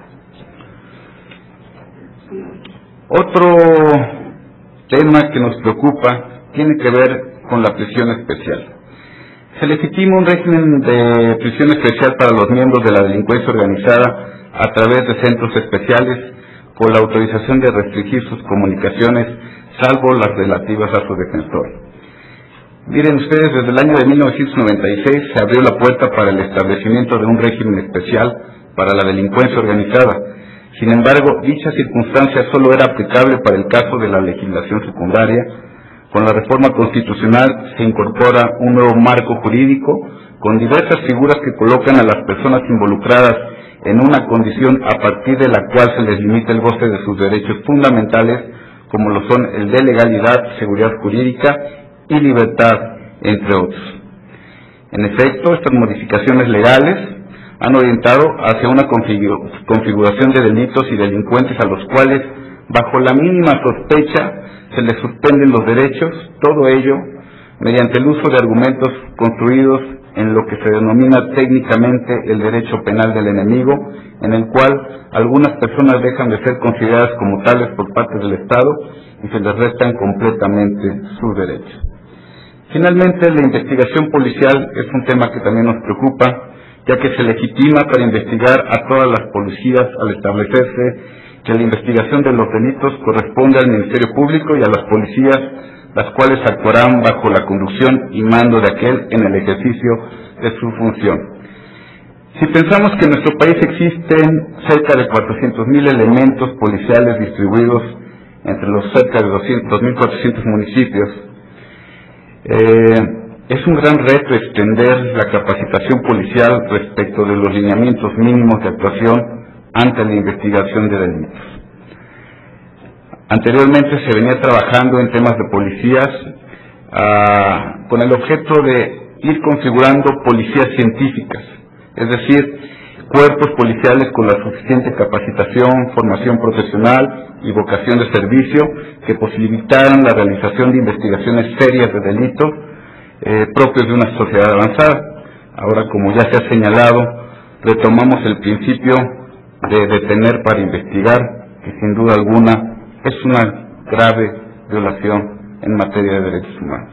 Otro tema que nos preocupa tiene que ver con la prisión especial. Se legitima un régimen de prisión especial para los miembros de la delincuencia organizada a través de centros especiales con la autorización de restringir sus comunicaciones, salvo las relativas a su defensor. Miren ustedes, desde el año de mil novecientos noventa y seis se abrió la puerta para el establecimiento de un régimen especial para la delincuencia organizada. Sin embargo, dicha circunstancia solo era aplicable para el caso de la legislación secundaria. Con la reforma constitucional se incorpora un nuevo marco jurídico con diversas figuras que colocan a las personas involucradas en una condición a partir de la cual se les limita el goce de sus derechos fundamentales, como lo son el de legalidad, seguridad jurídica y libertad, entre otros. En efecto, estas modificaciones legales han orientado hacia una configuración de delitos y delincuentes a los cuales, bajo la mínima sospecha, se les suspenden los derechos, todo ello mediante el uso de argumentos construidos en lo que se denomina técnicamente el derecho penal del enemigo, en el cual algunas personas dejan de ser consideradas como tales por parte del Estado y se les restan completamente sus derechos. Finalmente, la investigación policial es un tema que también nos preocupa, ya que se legitima para investigar a todas las policías al establecerse que la investigación de los delitos corresponde al Ministerio Público y a las policías, las cuales actuarán bajo la conducción y mando de aquel en el ejercicio de su función. Si pensamos que en nuestro país existen cerca de cuatrocientos mil elementos policiales distribuidos entre los cerca de dos mil cuatrocientos municipios, eh, es un gran reto extender la capacitación policial respecto de los lineamientos mínimos de actuación ante la investigación de delitos. Anteriormente se venía trabajando en temas de policías ah, con el objeto de ir configurando policías científicas, es decir, cuerpos policiales con la suficiente capacitación, formación profesional y vocación de servicio que posibilitaran la realización de investigaciones serias de delitos eh, propios de una sociedad avanzada. Ahora, como ya se ha señalado, retomamos el principio de detener para investigar, que sin duda alguna es una grave violación en materia de derechos humanos.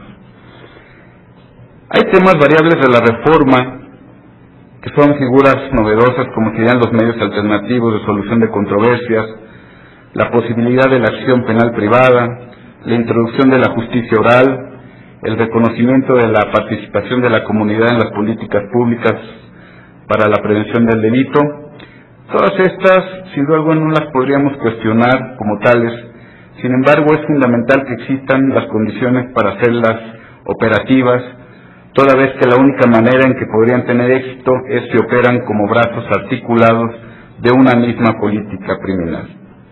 Hay temas variables de la reforma que son figuras novedosas, como serían los medios alternativos de solución de controversias, la posibilidad de la acción penal privada, la introducción de la justicia oral, el reconocimiento de la participación de la comunidad en las políticas públicas para la prevención del delito. Todas estas, sin duda alguna, no las podríamos cuestionar como tales. Sin embargo, es fundamental que existan las condiciones para hacerlas operativas, toda vez que la única manera en que podrían tener éxito es si operan como brazos articulados de una misma política criminal.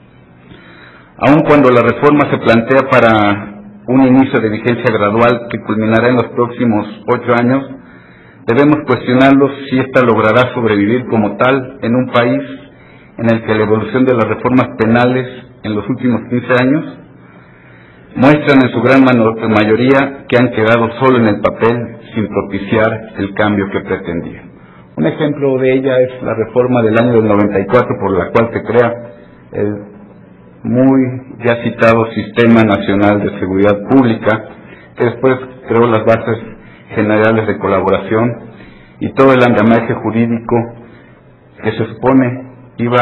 Aun cuando la reforma se plantea para un inicio de vigencia gradual que culminará en los próximos ocho años, debemos cuestionarlos si ésta logrará sobrevivir como tal en un país en el que la evolución de las reformas penales en los últimos quince años muestran en su gran mayoría que han quedado solo en el papel sin propiciar el cambio que pretendían. Un ejemplo de ella es la reforma del año del noventa y cuatro, por la cual se crea el muy ya citado Sistema Nacional de Seguridad Pública, que después creó las bases generales de colaboración y todo el andamiaje jurídico que se supone iba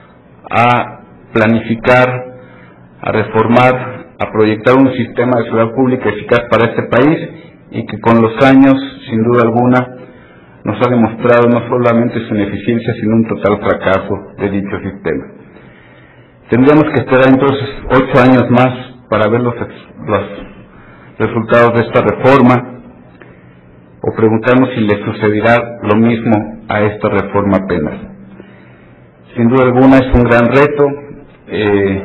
a planificar, a reformar, a proyectar un sistema de seguridad pública eficaz para este país, y que con los años, sin duda alguna, nos ha demostrado no solamente su ineficiencia, sino un total fracaso de dicho sistema. Tendríamos que esperar entonces ocho años más para ver los, los resultados de esta reforma, o preguntarnos si le sucederá lo mismo a esta reforma penal. Sin duda alguna es un gran reto. Eh,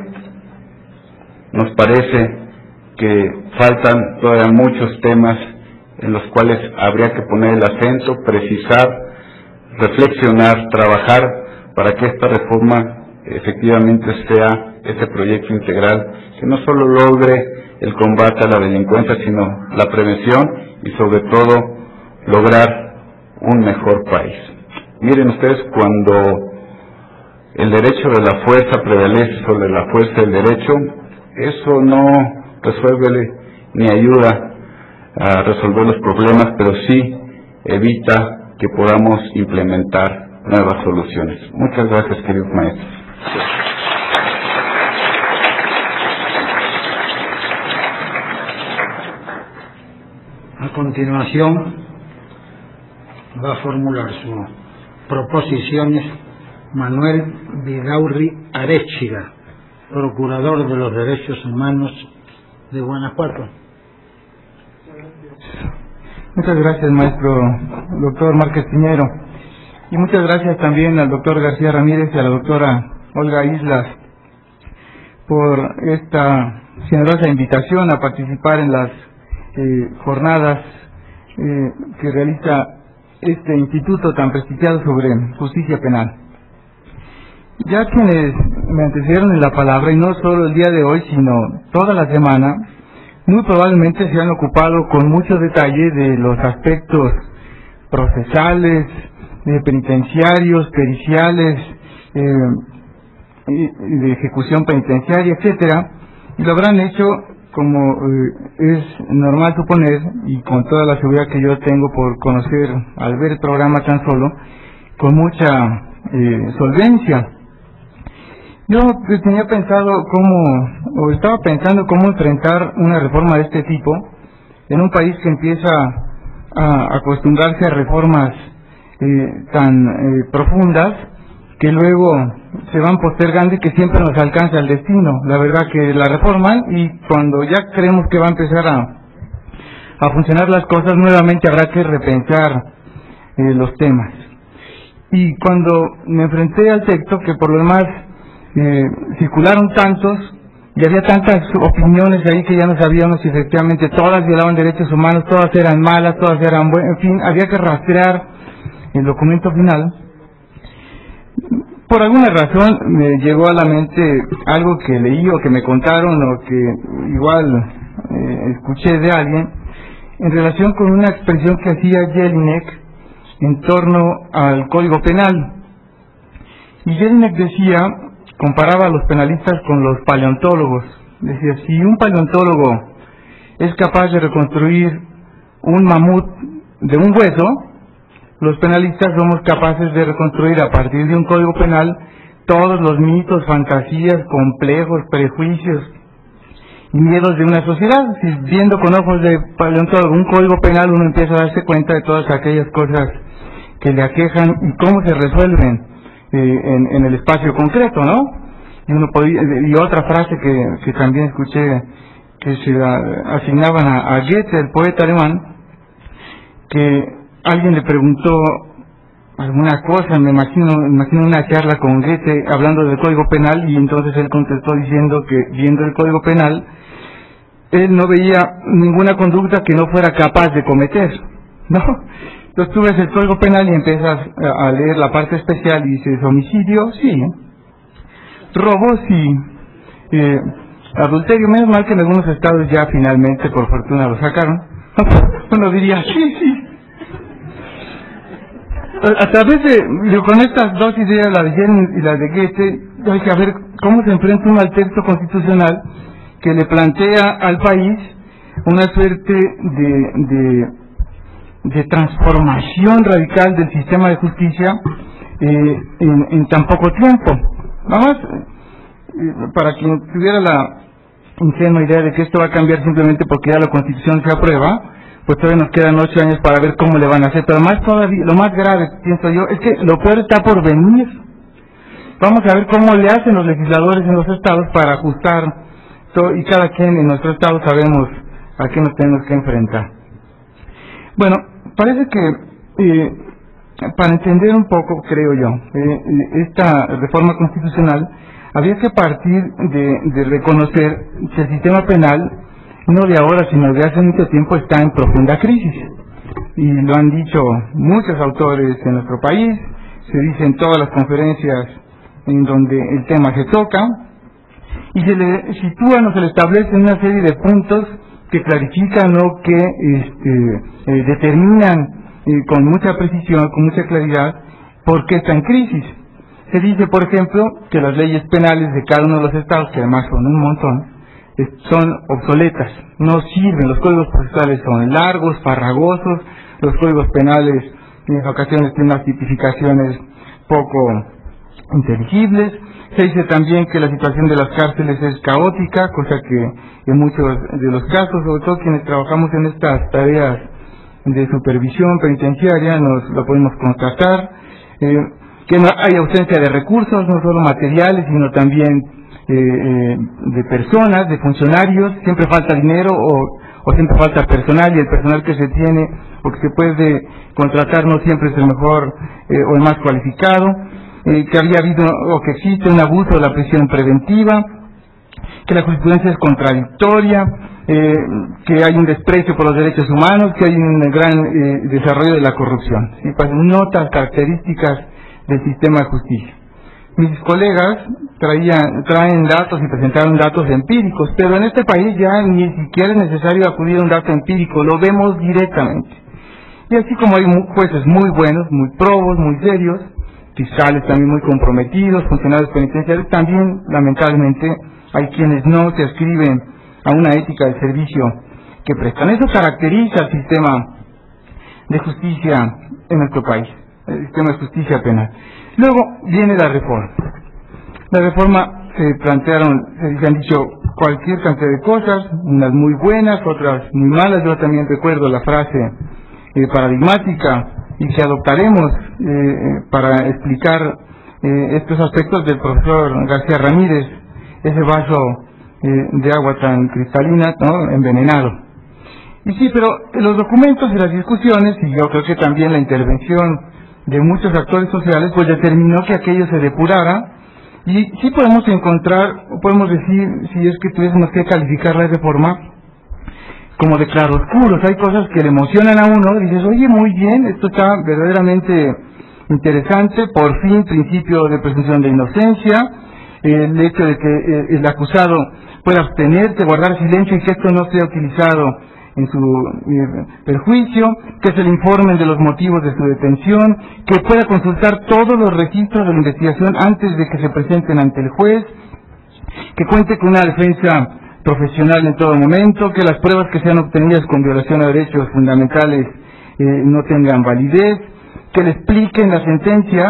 nos parece que faltan todavía muchos temas en los cuales habría que poner el acento, precisar, reflexionar, trabajar para que esta reforma efectivamente sea ese proyecto integral que que no solo logre el combate a la delincuencia, sino la prevención y sobre todo lograr un mejor país. Miren ustedes, cuando el derecho de la fuerza prevalece sobre la fuerza del derecho, eso no resuelve ni ayuda a resolver los problemas, pero sí evita que podamos implementar nuevas soluciones. Muchas gracias, queridos maestros. A continuación va a formular sus proposiciones Manuel Vidaurri Arechiga, procurador de los derechos humanos de Guanajuato. Muchas gracias, maestro doctor Márquez Piñero, y muchas gracias también al doctor García Ramírez y a la doctora Olga Islas por esta generosa invitación a participar en las eh, jornadas eh, que realiza este instituto tan prestigiado sobre justicia penal. Ya quienes me antecedieron en la palabra, y no solo el día de hoy, sino toda la semana, muy probablemente se han ocupado con mucho detalle de los aspectos procesales, de penitenciarios, periciales, eh, y de ejecución penitenciaria, etcétera, y lo habrán hecho, como eh, es normal suponer, y con toda la seguridad que yo tengo por conocer al ver el programa tan solo, con mucha eh, solvencia. Yo tenía pensado cómo, o estaba pensando cómo enfrentar una reforma de este tipo en un país que empieza a acostumbrarse a reformas eh, tan eh, profundas que luego se van postergando y que siempre nos alcanza el destino. La verdad que la reforman y cuando ya creemos que va a empezar a, a funcionar las cosas, nuevamente habrá que repensar eh, los temas. Y cuando me enfrenté al texto, que por lo demás Eh, circularon tantos y había tantas opiniones ahí que ya no sabíamos si efectivamente todas violaban derechos humanos, todas eran malas, todas eran buenas, en fin, había que rastrear el documento final. Por alguna razón me llegó a la mente algo que leí o que me contaron o que igual eh, escuché de alguien en relación con una expresión que hacía Jelinek en torno al Código Penal. Y Jelinek decía, comparaba a los penalistas con los paleontólogos. Decía, si un paleontólogo es capaz de reconstruir un mamut de un hueso, los penalistas somos capaces de reconstruir a partir de un código penal todos los mitos, fantasías, complejos, prejuicios y miedos de una sociedad. Si viendo con ojos de paleontólogo un código penal, uno empieza a darse cuenta de todas aquellas cosas que le aquejan y cómo se resuelven En, en el espacio concreto, ¿no? Y uno podía, y otra frase que, que también escuché que se la asignaban a, a Goethe, el poeta alemán, que alguien le preguntó alguna cosa, me imagino, me imagino una charla con Goethe hablando del Código Penal, y entonces él contestó diciendo que viendo el Código Penal él no veía ninguna conducta que no fuera capaz de cometer, ¿no? Entonces tú ves el Código Penal y empiezas a leer la parte especial y dices, homicidio, sí, robo, sí, eh, adulterio, menos mal que en algunos estados ya finalmente, por fortuna, lo sacaron. Uno diría, sí, sí. A través de, con estas dos ideas, la de Jelinek y la de Goethe, hay que ver cómo se enfrenta uno al texto constitucional que le plantea al país una suerte de... de de transformación radical del sistema de justicia eh, en, en tan poco tiempo. Vamos, eh, para quien tuviera la ingenua idea de que esto va a cambiar simplemente porque ya la Constitución se aprueba, pues todavía nos quedan ocho años para ver cómo le van a hacer. Pero más todavía, lo más grave, pienso yo, es que lo peor está por venir. Vamos a ver cómo le hacen los legisladores en los estados para ajustar todo, y cada quien en nuestro estado sabemos a qué nos tenemos que enfrentar. Bueno, parece que eh, para entender un poco, creo yo, eh, esta reforma constitucional, había que partir de, de reconocer que el sistema penal, no de ahora, sino de hace mucho tiempo, está en profunda crisis. Y lo han dicho muchos autores en nuestro país, se dice en todas las conferencias en donde el tema se toca, y se le sitúan o se le establecen una serie de puntos que clarifican o que este, eh, determinan eh, con mucha precisión, con mucha claridad, por qué está en crisis. Se dice, por ejemplo, que las leyes penales de cada uno de los estados, que además son un montón, eh, son obsoletas, no sirven, los códigos procesales son largos, farragosos, los códigos penales en ocasiones tienen unas tipificaciones poco inteligibles. Se dice también que la situación de las cárceles es caótica, cosa que en muchos de los casos, sobre todo quienes trabajamos en estas tareas de supervisión penitenciaria, nos lo podemos constatar, eh, que no hay ausencia de recursos, no solo materiales, sino también eh, eh, de personas, de funcionarios, siempre falta dinero o, o siempre falta personal, y el personal que se tiene o que se puede contratar no siempre es el mejor eh, o el más cualificado. Eh, que había habido o que existe un abuso de la prisión preventiva, que la jurisprudencia es contradictoria, eh, que hay un desprecio por los derechos humanos, que hay un gran eh, desarrollo de la corrupción. ¿Sí? Pues, notas características del sistema de justicia. Mis colegas traían, traen datos y presentaron datos empíricos, pero en este país ya ni siquiera es necesario acudir a un dato empírico, lo vemos directamente. Y así como hay jueces muy buenos, muy probos, muy serios, fiscales también muy comprometidos, funcionarios penitenciarios, también lamentablemente hay quienes no se adscriben a una ética de servicio que prestan. Eso caracteriza al sistema de justicia en nuestro país, el sistema de justicia penal. Luego viene la reforma. La reforma se plantearon, se han dicho cualquier cantidad de cosas, unas muy buenas, otras muy malas. Yo también recuerdo la frase eh, paradigmática y que adoptaremos eh, para explicar eh, estos aspectos del profesor García Ramírez, ese vaso eh, de agua tan cristalina, ¿no?, envenenado. Y sí, pero los documentos y las discusiones, y yo creo que también la intervención de muchos actores sociales, pues determinó que aquello se depurara, y sí podemos encontrar, podemos decir, si es que tuviésemos que calificar la reforma como de claroscuros. Hay cosas que le emocionan a uno, y dices, oye, muy bien, esto está verdaderamente interesante, por fin principio de presunción de inocencia, el hecho de que el acusado pueda abstenerse, guardar silencio y que esto no sea utilizado en su eh, perjuicio, que se le informen de los motivos de su detención, que pueda consultar todos los registros de la investigación antes de que se presenten ante el juez, que cuente con una defensa profesional en todo momento, que las pruebas que sean obtenidas con violación a derechos fundamentales eh, no tengan validez, que le expliquen la sentencia,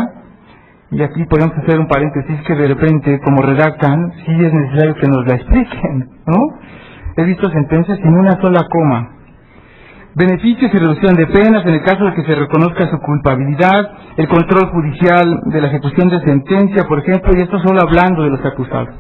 y aquí podemos hacer un paréntesis que de repente, como redactan, sí es necesario que nos la expliquen, ¿no? He visto sentencias sin una sola coma. Beneficios y reducción de penas en el caso de que se reconozca su culpabilidad, el control judicial de la ejecución de sentencia, por ejemplo, y esto solo hablando de los acusados.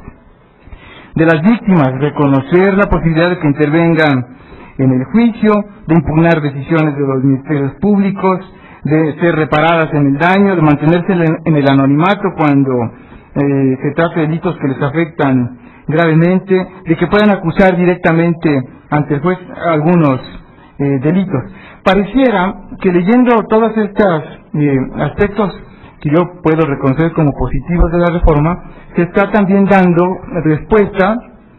De las víctimas, reconocer la posibilidad de que intervengan en el juicio, de impugnar decisiones de los ministerios públicos, de ser reparadas en el daño, de mantenerse en el anonimato cuando eh, se trata de delitos que les afectan gravemente, de que puedan acusar directamente ante el juez algunos eh, delitos. Pareciera que leyendo todos estos eh, aspectos que yo puedo reconocer como positivos de la reforma, se está también dando respuesta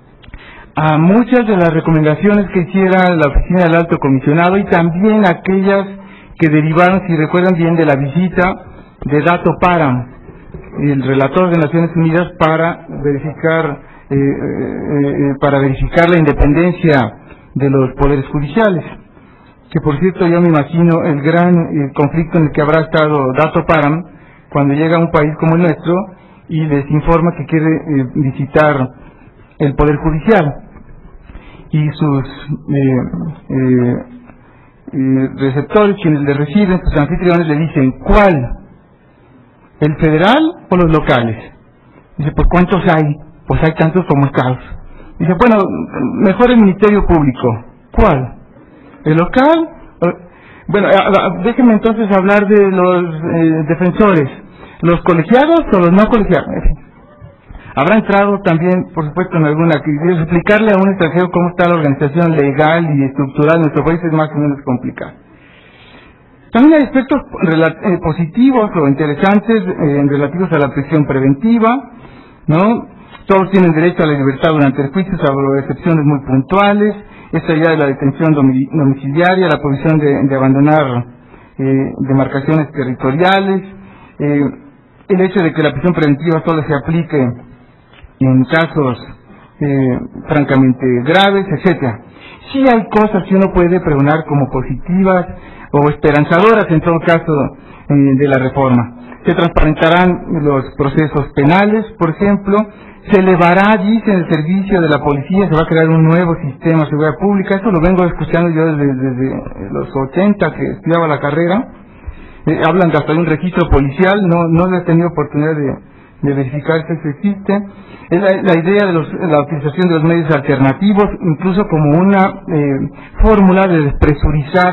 a muchas de las recomendaciones que hiciera la Oficina del Alto Comisionado, y también aquellas que derivaron, si recuerdan bien, de la visita de Dato Páramo, el relator de Naciones Unidas, para verificar eh, eh, para verificar la independencia de los poderes judiciales. Que por cierto, yo me imagino el gran eh, conflicto en el que habrá estado Dato Páramo cuando llega a un país como el nuestro y les informa que quiere eh, visitar el Poder Judicial, y sus eh, eh, eh, receptores, quienes le reciben, sus anfitriones, le dicen, ¿cuál? ¿El federal o los locales? Dice, pues ¿cuántos hay? Pues hay tantos como estados. Dice, bueno, mejor el Ministerio Público. ¿Cuál? ¿El local? Bueno, déjenme entonces hablar de los eh, defensores, los colegiados o los no colegiados. Habrá entrado también, por supuesto, en alguna crisis. Explicarle a un extranjero cómo está la organización legal y estructural de nuestro país es más o menos complicado. También hay aspectos eh, positivos o interesantes eh, relativos a la prisión preventiva, ¿no? todos tienen derecho a la libertad durante el juicio, salvo excepciones muy puntuales. Esta idea de la detención domiciliaria, la prohibición de, de abandonar eh, demarcaciones territoriales, eh, el hecho de que la prisión preventiva solo se aplique en casos eh, francamente graves, etcétera. Sí hay cosas que uno puede pregonar como positivas o esperanzadoras en todo caso eh, de la reforma. Se transparentarán los procesos penales, por ejemplo, se elevará, dice, el servicio de la policía, se va a crear un nuevo sistema de seguridad pública. Eso lo vengo escuchando yo desde, desde los ochenta que estudiaba la carrera. Eh, hablan de hasta de un registro policial, no no he tenido oportunidad de, de verificar si eso existe. Es la, la idea de los, la utilización de los medios alternativos, incluso como una eh, fórmula de despresurizar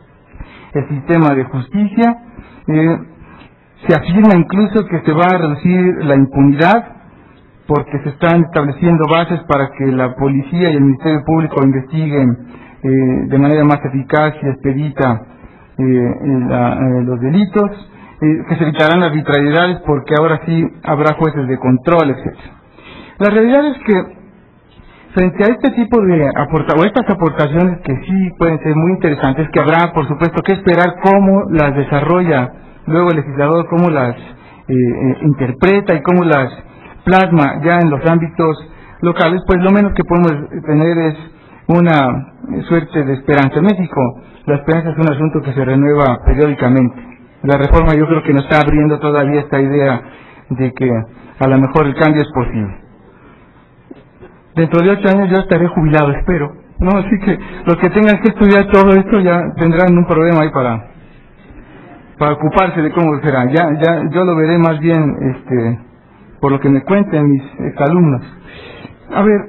el sistema de justicia. Eh, se afirma incluso que se va a reducir la impunidad, porque se están estableciendo bases para que la policía y el Ministerio Público investiguen eh, de manera más eficaz y expedita eh, la, eh, los delitos, eh, que se evitarán arbitrariedades porque ahora sí habrá jueces de control, etcétera. La realidad es que frente a este tipo de aporta o estas aportaciones que sí pueden ser muy interesantes, que habrá por supuesto que esperar cómo las desarrolla luego el legislador, cómo las eh, eh, interpreta y cómo las plasma ya en los ámbitos locales, pues lo menos que podemos tener es una suerte de esperanza. En México la esperanza es un asunto que se renueva periódicamente. La reforma yo creo que nos está abriendo todavía esta idea de que a lo mejor el cambio es posible. Dentro de ocho años yo estaré jubilado, espero, ¿no? Así que los que tengan que estudiar todo esto ya tendrán un problema ahí para para ocuparse de cómo será. Ya ya yo lo veré más bien este por lo que me cuenten mis alumnos. A ver,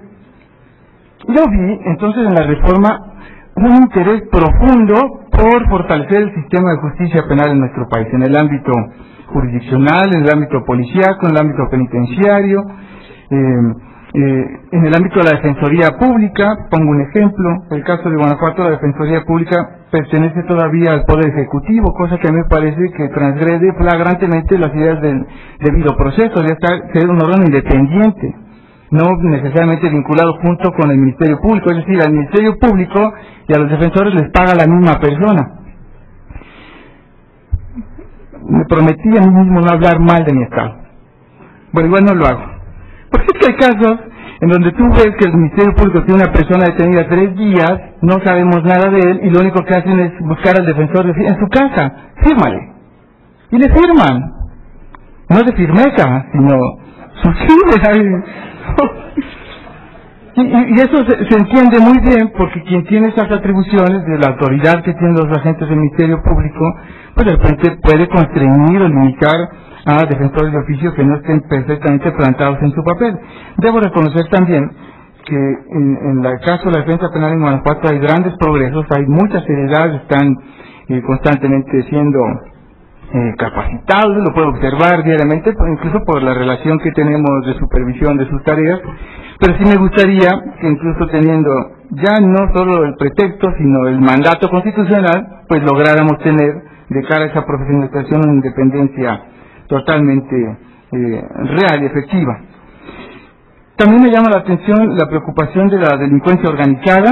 yo vi entonces en la reforma un interés profundo por fortalecer el sistema de justicia penal en nuestro país, en el ámbito jurisdiccional, en el ámbito policíaco, en el ámbito penitenciario, eh, eh, en el ámbito de la Defensoría Pública. Pongo un ejemplo, el caso de Guanajuato, la Defensoría Pública pertenece todavía al Poder Ejecutivo, cosa que a mí me parece que transgrede flagrantemente las ideas del debido proceso, de estar, ser un órgano independiente, no necesariamente vinculado junto con el Ministerio Público, es decir, al Ministerio Público y a los defensores les paga la misma persona. Me prometí a mí mismo no hablar mal de mi Estado. Bueno, igual no lo hago. Porque es que hay casos en donde tú ves que el Ministerio Público tiene una persona detenida tres días, no sabemos nada de él, y lo único que hacen es buscar al defensor en su casa, fírmale. Y le firman. No de firmeza, sino suscribe. Y, y, y eso se, se entiende muy bien, porque quien tiene esas atribuciones de la autoridad que tienen los agentes del Ministerio Público, pues de repente puede constreñir o limitar a defensores de oficio que no estén perfectamente plantados en su papel. Debo reconocer también que en, en el caso de la defensa penal en Guanajuato hay grandes progresos, hay mucha seriedad, están eh, constantemente siendo eh, capacitados, lo puedo observar diariamente, incluso por la relación que tenemos de supervisión de sus tareas, pero sí me gustaría que incluso teniendo ya no solo el pretexto, sino el mandato constitucional, pues lográramos tener de cara a esa profesionalización una independencia totalmente eh, real y efectiva. También me llama la atención la preocupación de la delincuencia organizada,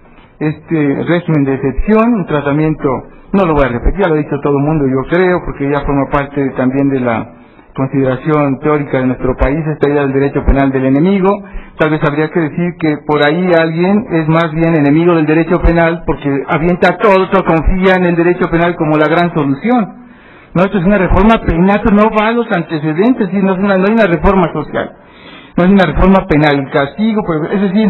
este régimen de excepción, un tratamiento, no lo voy a repetir, ya lo ha dicho todo el mundo, yo creo, porque ya forma parte también de la consideración teórica de nuestro país, esta idea del derecho penal del enemigo. Tal vez habría que decir que por ahí alguien es más bien enemigo del derecho penal porque avienta todo, todo confía en el derecho penal como la gran solución. No, esto es una reforma penal, no va a los antecedentes, y no es una, no hay una reforma social, no es una reforma penal, el castigo, pues, es decir,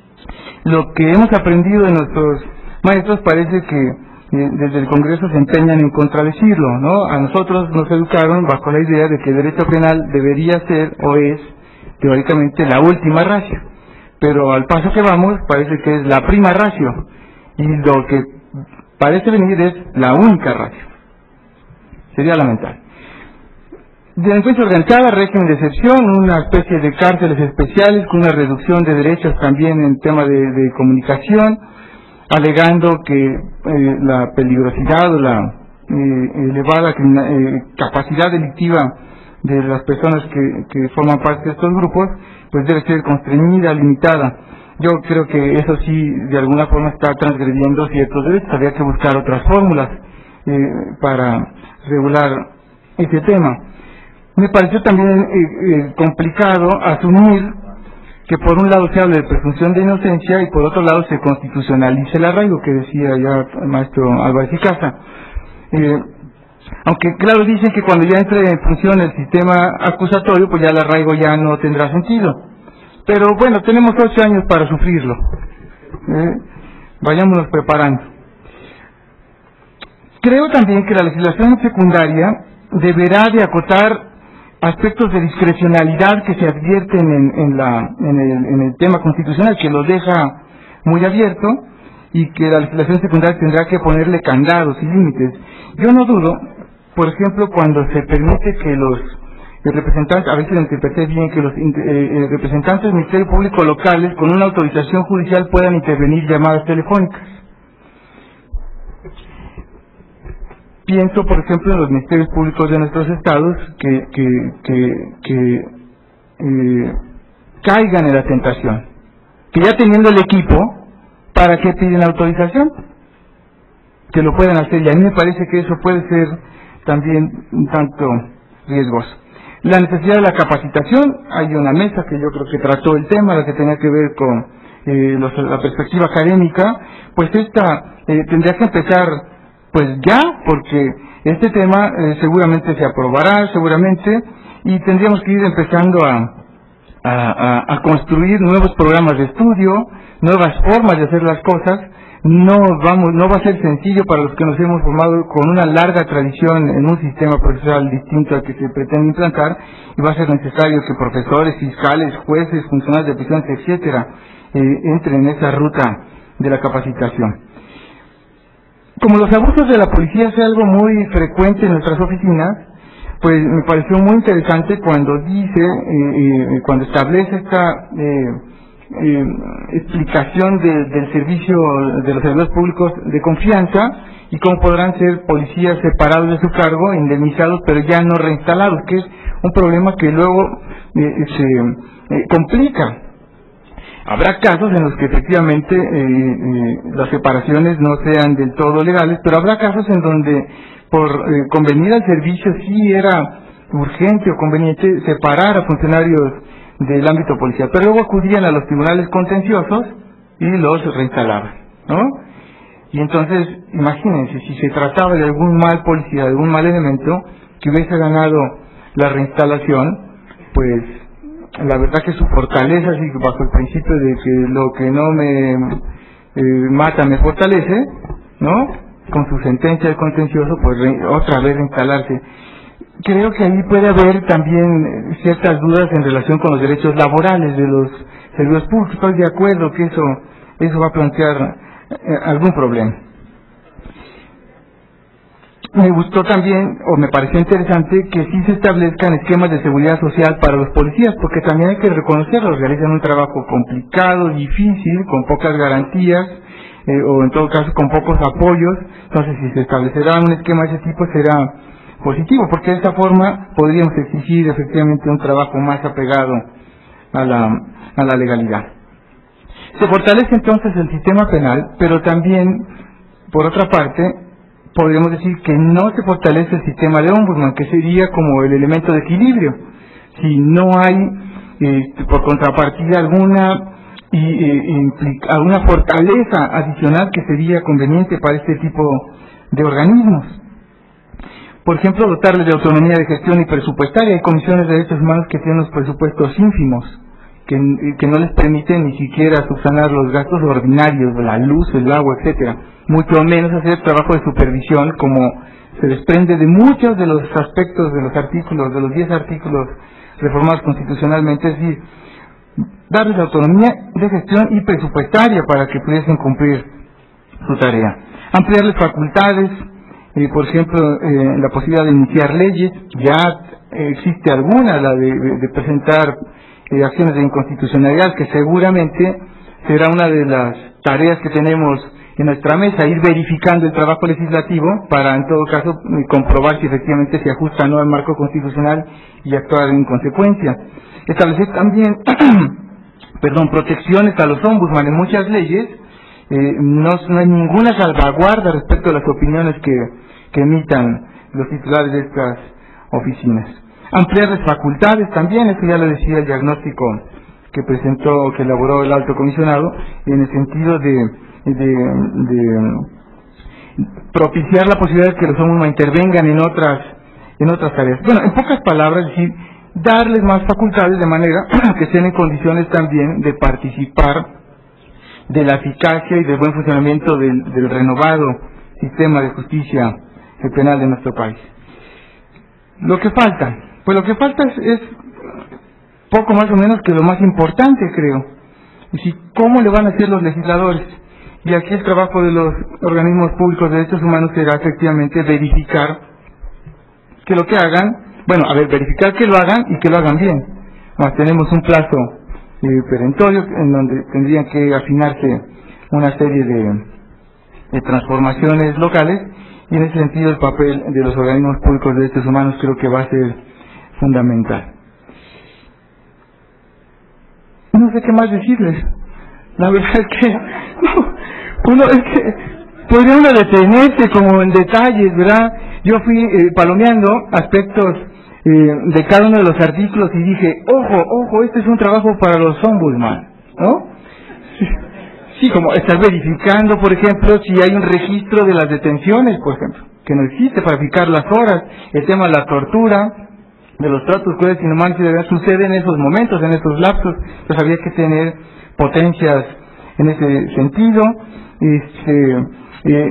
lo que hemos aprendido de nuestros maestros parece que eh, desde el Congreso se empeñan en contradecirlo, ¿no? A nosotros nos educaron bajo la idea de que el derecho penal debería ser o es teóricamente la última ratio, pero al paso que vamos parece que es la prima ratio, y lo que parece venir es la única ratio. Sería lamentable. Delincuencia organizada, régimen de excepción, una especie de cárceles especiales con una reducción de derechos también en tema de, de comunicación, alegando que eh, la peligrosidad o la eh, elevada eh, capacidad delictiva de las personas que, que forman parte de estos grupos pues debe ser constreñida, limitada. Yo creo que eso sí, de alguna forma está transgrediendo ciertos derechos. Habría que buscar otras fórmulas eh, para regular ese tema. Me pareció también eh, eh, complicado asumir que por un lado se habla de presunción de inocencia y por otro lado se constitucionalice el arraigo, que decía ya el maestro Álvarez y Casa. Eh, aunque claro, dicen que cuando ya entre en función el sistema acusatorio, pues ya el arraigo ya no tendrá sentido. Pero bueno, tenemos ocho años para sufrirlo. Eh, vayámonos preparando. Creo también que la legislación secundaria deberá de acotar aspectos de discrecionalidad que se advierten en, en, la, en, el, en el tema constitucional, que lo deja muy abierto, y que la legislación secundaria tendrá que ponerle candados y límites. Yo no dudo, por ejemplo, cuando se permite que los representantes, a veces lo interpreté bien, que los eh, representantes del Ministerio Público locales con una autorización judicial puedan intervenir llamadas telefónicas. Pienso, por ejemplo, en los ministerios públicos de nuestros estados que, que, que, que eh, caigan en la tentación, que ya teniendo el equipo, ¿para qué piden autorización? Que lo puedan hacer, y a mí me parece que eso puede ser también un tanto riesgoso. La necesidad de la capacitación, hay una mesa que yo creo que trató el tema, la que tenía que ver con eh, los, la perspectiva académica, pues esta eh, tendría que empezar pues ya, porque este tema eh, seguramente se aprobará, seguramente, y tendríamos que ir empezando a, a, a, a construir nuevos programas de estudio, nuevas formas de hacer las cosas. No vamos, no va a ser sencillo para los que nos hemos formado con una larga tradición en un sistema procesal distinto al que se pretende implantar, y va a ser necesario que profesores, fiscales, jueces, funcionarios de prisiones, etcétera, eh, entren en esa ruta de la capacitación. Como los abusos de la policía es algo muy frecuente en nuestras oficinas, pues me pareció muy interesante cuando dice, eh, eh, cuando establece esta eh, eh, explicación de, del servicio de los servidores públicos de confianza, y cómo podrán ser policías separados de su cargo, indemnizados, pero ya no reinstalados, que es un problema que luego eh, se eh, complica. Habrá casos en los que efectivamente eh, eh, las separaciones no sean del todo legales, pero habrá casos en donde por eh, convenir al servicio sí era urgente o conveniente separar a funcionarios del ámbito policial, pero luego acudían a los tribunales contenciosos y los reinstalaban, ¿no? Y entonces, imagínense, si se trataba de algún mal policía, de algún mal elemento que hubiese ganado la reinstalación, pues la verdad que su fortaleza, así bajo el principio de que lo que no me eh, mata me fortalece, ¿no? Con su sentencia de contencioso, pues re, otra vez reinstalarse. Creo que ahí puede haber también ciertas dudas en relación con los derechos laborales de los servidores públicos. Estoy de acuerdo que eso, eso va a plantear eh, algún problema. Me gustó también, o me pareció interesante, que sí se establezcan esquemas de seguridad social para los policías, porque también hay que reconocerlo, realizan un trabajo complicado, difícil, con pocas garantías, eh, o en todo caso con pocos apoyos. Entonces, si se establecerá un esquema de ese tipo, será positivo, porque de esta forma podríamos exigir efectivamente un trabajo más apegado a la, a la legalidad. Se fortalece entonces el sistema penal, pero también, por otra parte, podríamos decir que no se fortalece el sistema de ombudsman, que sería como el elemento de equilibrio. Si no hay, eh, por contrapartida, alguna y, eh, implica, alguna fortaleza adicional que sería conveniente para este tipo de organismos. Por ejemplo, dotarles de autonomía de gestión y presupuestaria. Hay comisiones de derechos humanos que tienen los presupuestos ínfimos, que, que no les permiten ni siquiera subsanar los gastos ordinarios, la luz, el agua, etcétera, mucho menos hacer trabajo de supervisión, como se desprende de muchos de los aspectos de los artículos, de los diez artículos reformados constitucionalmente. Es decir, darles autonomía de gestión y presupuestaria para que pudiesen cumplir su tarea. Ampliarles facultades, eh, por ejemplo, eh, la posibilidad de iniciar leyes. Ya eh, existe alguna, la de, de, de presentar eh, acciones de inconstitucionalidad, que seguramente será una de las tareas que tenemos en nuestra mesa, ir verificando el trabajo legislativo para, en todo caso, comprobar si efectivamente se ajusta o no al marco constitucional y actuar en consecuencia. Establecer también, perdón, protecciones a los ombudsman en muchas leyes. Eh, no, no hay ninguna salvaguarda respecto a las opiniones que, que emitan los titulares de estas oficinas. Ampliarles facultades también, eso ya lo decía el diagnóstico que presentó, que elaboró el alto comisionado, en el sentido de, de, de propiciar la posibilidad de que los ombudsman intervengan en otras, en otras tareas. Bueno, en pocas palabras, es decir, darles más facultades de manera que estén en condiciones también de participar de la eficacia y del buen funcionamiento del, del renovado sistema de justicia penal de nuestro país. Lo que falta, pues lo que falta es, es poco más o menos que lo más importante, creo. Es decir, ¿cómo le van a hacer los legisladores? Y aquí el trabajo de los organismos públicos de derechos humanos será efectivamente verificar que lo que hagan, bueno, a ver, verificar que lo hagan y que lo hagan bien. Más tenemos un plazo eh, perentorio en donde tendrían que afinarse una serie de, de transformaciones locales, y en ese sentido el papel de los organismos públicos de derechos humanos creo que va a ser fundamental. No sé qué más decirles. La verdad es que no, uno es que podría uno detenerse como en detalles, ¿verdad? Yo fui eh, palomeando aspectos eh, de cada uno de los artículos y dije, ojo, ojo, este es un trabajo para los ombudsman, ¿no? Sí, como estar verificando, por ejemplo, si hay un registro de las detenciones, por ejemplo, que no existe para fijar las horas, el tema de la tortura, de los tratos crueles y inhumanos que sucede en esos momentos, en esos lapsos. Entonces había que tener potencias en ese sentido. Este, eh,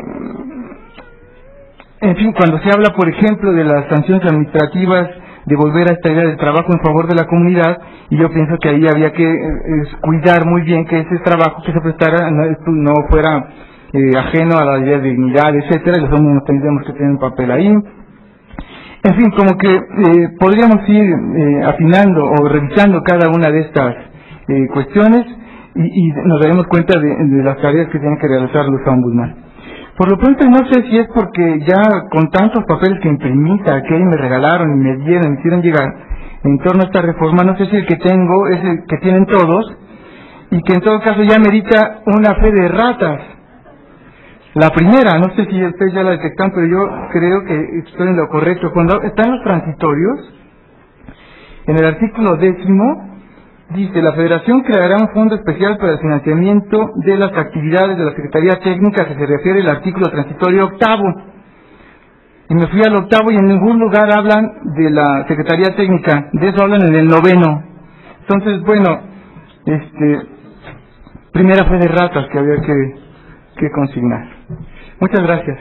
en fin, cuando se habla, por ejemplo, de las sanciones administrativas, de volver a esta idea del trabajo en favor de la comunidad, y yo pienso que ahí había que eh, cuidar muy bien que ese trabajo que se prestara no, no fuera eh, ajeno a la idea de dignidad, etcétera, y los hombres tendríamos que tener un papel ahí. En fin, como que eh, podríamos ir eh, afinando o revisando cada una de estas eh, cuestiones y, y nos daremos cuenta de, de las tareas que tienen que realizar los ombudsman. Por lo pronto no sé si es porque ya con tantos papeles que imprimí, que ahí me regalaron y me dieron, me hicieron llegar en torno a esta reforma, no sé si el que tengo es el que tienen todos y que en todo caso ya merita una fe de ratas. La primera, no sé si ustedes ya la detectan, pero yo creo que estoy en lo correcto. Cuando están los transitorios, en el artículo décimo, dice, la Federación creará un fondo especial para el financiamiento de las actividades de la Secretaría Técnica, que se refiere al artículo transitorio octavo. Y me fui al octavo y en ningún lugar hablan de la Secretaría Técnica, de eso hablan en el noveno. Entonces, bueno, este, primera fe de ratas que había que, que consignar. Muchas gracias.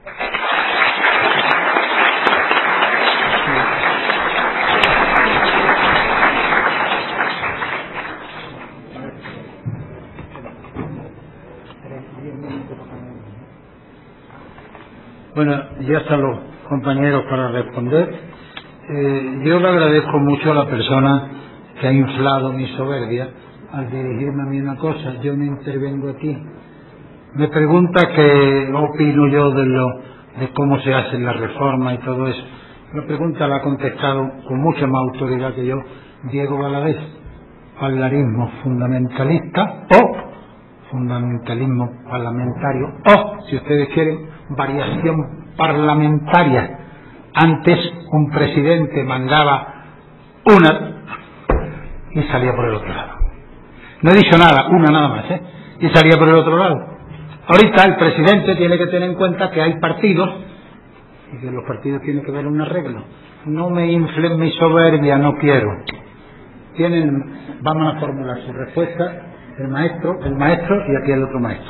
Bueno, ya están los compañeros para responder. Eh, yo le agradezco mucho a la persona que ha inflado mi soberbia al dirigirme a mí una cosa. Yo no intervengo aquí. Me pregunta qué opino yo de lo de cómo se hace la reforma y todo eso. La pregunta la ha contestado con mucha más autoridad que yo Diego Valadez. Parlamentarismo fundamentalista o fundamentalismo parlamentario o, si ustedes quieren, variación parlamentaria. Antes un presidente mandaba una y salía por el otro lado. No he dicho nada, una nada más, ¿eh? Y salía por el otro lado. Ahorita el presidente tiene que tener en cuenta que hay partidos y que los partidos tienen que ver un arreglo. No me inflen mi soberbia, no quiero. Tienen, vamos a formular su respuesta. El maestro, el maestro y aquí el otro maestro.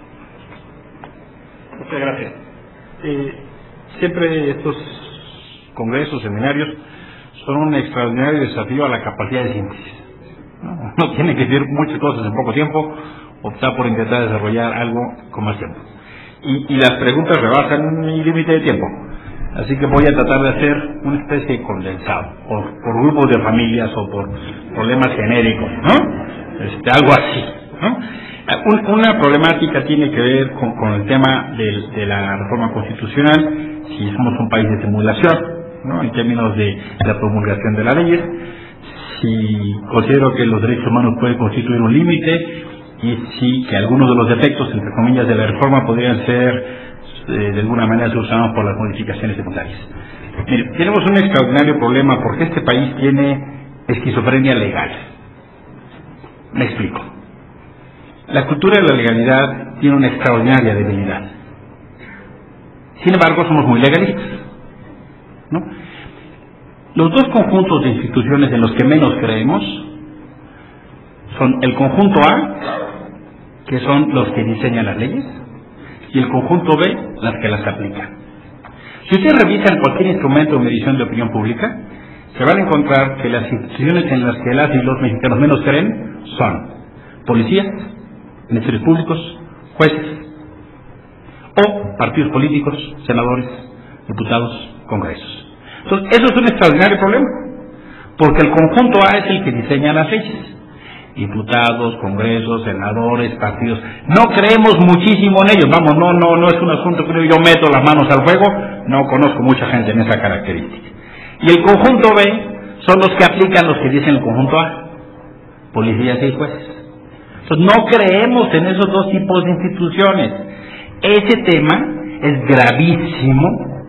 Muchas gracias. Eh, siempre estos congresos, seminarios, son un extraordinario desafío a la capacidad de síntesis. No, no tienen que decir muchas cosas en poco tiempo, optar por intentar desarrollar algo con más tiempo. Y, y las preguntas rebasan mi límite de tiempo. Así que voy a tratar de hacer una especie de condensado, por, por grupos de familias o por problemas genéricos, ¿no? Este, algo así, ¿no? Un, una problemática tiene que ver con, con el tema de, de la reforma constitucional, si somos un país de simulación, ¿no?, en términos de, de la promulgación de la ley, si considero que los derechos humanos pueden constituir un límite y si que algunos de los defectos, entre comillas, de la reforma podrían ser eh, de alguna manera solucionados por las modificaciones secundarias. Mire, tenemos un extraordinario problema porque este país tiene esquizofrenia legal. Me explico. La cultura de la legalidad tiene una extraordinaria debilidad. Sin embargo, somos muy legalistas, ¿no? Los dos conjuntos de instituciones en los que menos creemos son el conjunto A, que son los que diseñan las leyes, y el conjunto B, las que las aplican. Si ustedes revisan cualquier instrumento de medición de opinión pública, se van a encontrar que las instituciones en las que las y los mexicanos menos creen son policías, ministerios públicos, jueces, o partidos políticos, senadores, diputados, congresos. Entonces, eso es un extraordinario problema, porque el conjunto A es el que diseña las leyes. Diputados, congresos, senadores, partidos. No creemos muchísimo en ellos. Vamos, no, no, no es un asunto que yo meto las manos al fuego. No conozco mucha gente en esa característica. Y el conjunto B son los que aplican los que dicen el conjunto A, policías y jueces. Entonces, no creemos en esos dos tipos de instituciones. Ese tema es gravísimo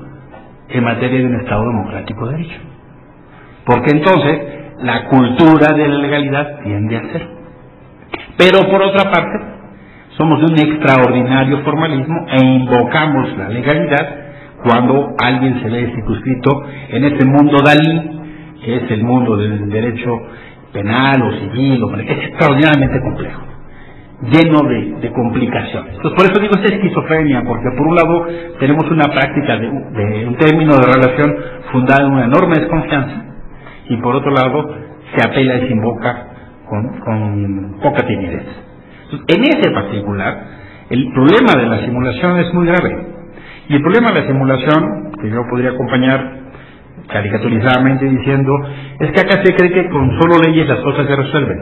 en materia de un Estado democrático de derecho, porque entonces la cultura de la legalidad tiende a ser. Pero por otra parte, somos de un extraordinario formalismo e invocamos la legalidad cuando alguien se ve circunscrito en este mundo Dalí, que es el mundo del derecho penal o civil, o, es extraordinariamente complejo, lleno de, de complicaciones. Entonces, por eso digo esta esquizofrenia, porque por un lado tenemos una práctica de, de un término de relación fundada en una enorme desconfianza, y por otro lado se apela y se invoca con, con poca timidez. Entonces, en ese particular, el problema de la simulación es muy grave. Y el problema de la simulación, que yo podría acompañar caricaturizadamente diciendo, es que acá se cree que con solo leyes las cosas se resuelven,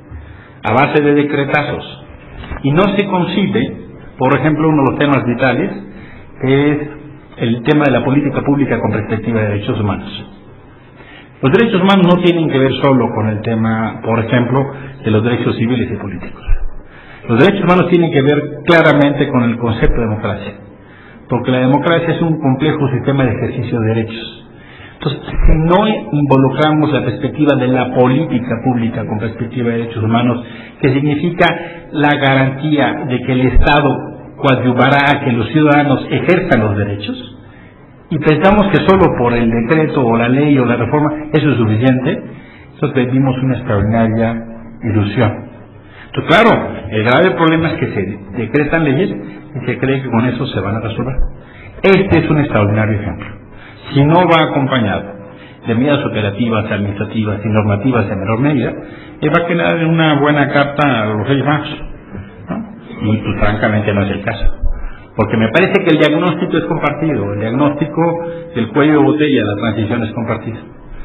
a base de decretazos. Y no se concibe, por ejemplo, uno de los temas vitales, que es el tema de la política pública con perspectiva de derechos humanos. Los derechos humanos no tienen que ver solo con el tema, por ejemplo, de los derechos civiles y políticos. Los derechos humanos tienen que ver claramente con el concepto de democracia, porque la democracia es un complejo sistema de ejercicio de derechos. Entonces, si no involucramos la perspectiva de la política pública con perspectiva de derechos humanos, que significa la garantía de que el Estado coadyuvará a que los ciudadanos ejerzan los derechos, y pensamos que solo por el decreto o la ley o la reforma eso es suficiente, entonces vivimos una extraordinaria ilusión. Entonces, claro, el grave problema es que se decretan leyes y se cree que con eso se van a resolver. Este es un extraordinario ejemplo. Si no va acompañado de medidas operativas, administrativas y normativas en menor medida, eh, va a quedar en una buena carta a los Reyes Magos, ¿no? Y pues francamente no es el caso. Porque me parece que el diagnóstico es compartido, el diagnóstico del cuello de botella de la transición es compartido.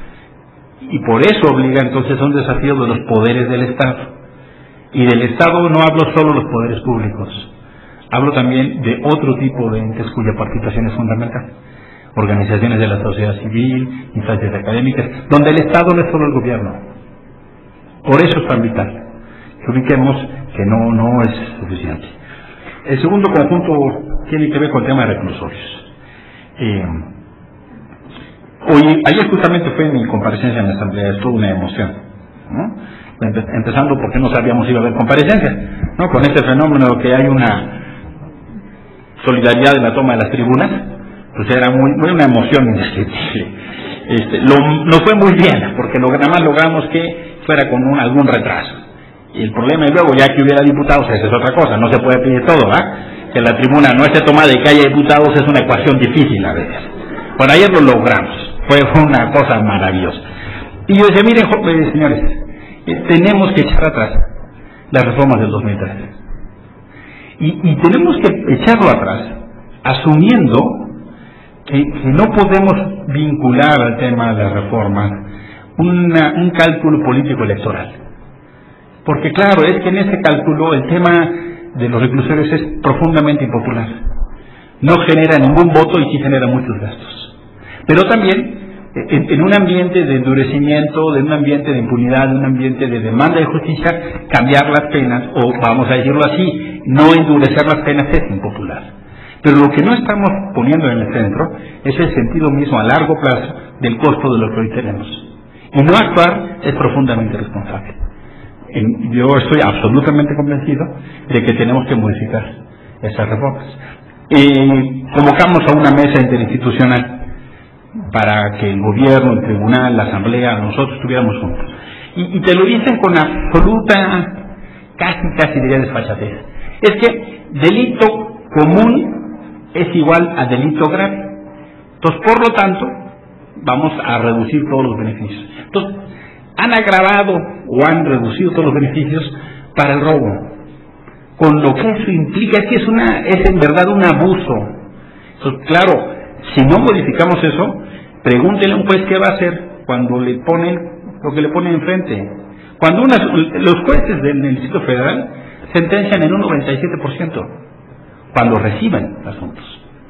Y por eso obliga entonces a un desafío de los poderes del Estado. Y del Estado no hablo solo de los poderes públicos, hablo también de otro tipo de entes cuya participación es fundamental. Organizaciones de la sociedad civil, instancias académicas, donde el Estado no es solo el gobierno. Por eso es tan vital que ubiquemos que no, no es suficiente. El segundo conjunto tiene que ver con el tema de reclusorios. Eh, hoy, ayer justamente fue mi comparecencia en la Asamblea, es toda una emoción, ¿no? Empe empezando porque no sabíamos si iba a haber comparecencias, ¿no? Con este fenómeno que hay una solidaridad en la toma de las tribunas, pues era muy, muy una emoción indescriptible. Este, lo, nos fue muy bien, porque lo, nada más logramos que fuera con un, algún retraso. Y el problema es luego, ya que hubiera diputados, esa es otra cosa, no se puede pedir todo, ¿verdad? Que la tribuna no esté tomada y que haya diputados es una ecuación difícil a veces. Bueno, ayer lo logramos, fue una cosa maravillosa. Y yo decía, miren, señores, eh, tenemos que echar atrás las reformas del dos mil trece. Y, y tenemos que echarlo atrás, asumiendo que, que no podemos vincular al tema de las reformas una, un cálculo político electoral. Porque claro, es que en ese cálculo el tema de los reclusorios es profundamente impopular. No genera ningún voto y sí genera muchos gastos. Pero también, en, en un ambiente de endurecimiento, de un ambiente de impunidad, de un ambiente de demanda de justicia, cambiar las penas, o vamos a decirlo así, no endurecer las penas es impopular. Pero lo que no estamos poniendo en el centro es el sentido mismo a largo plazo del costo de lo que hoy tenemos. Y no actuar es profundamente responsable. Yo estoy absolutamente convencido de que tenemos que modificar esas reformas. Y convocamos a una mesa interinstitucional para que el gobierno, el tribunal, la asamblea, nosotros estuviéramos juntos. Y, y te lo dicen con absoluta, casi, casi diría desfachatez. Es que delito común es igual a delito grave. Entonces, por lo tanto, vamos a reducir todos los beneficios. Entonces, han agravado o han reducido todos los beneficios para el robo, con lo que eso implica. Es que es una es en verdad un abuso. Entonces, claro, si no modificamos eso, pregúntele a un juez qué va a hacer cuando le ponen lo que le ponen enfrente. Cuando unas, los jueces del, del Distrito Federal sentencian en un noventa y siete por ciento cuando reciben asuntos,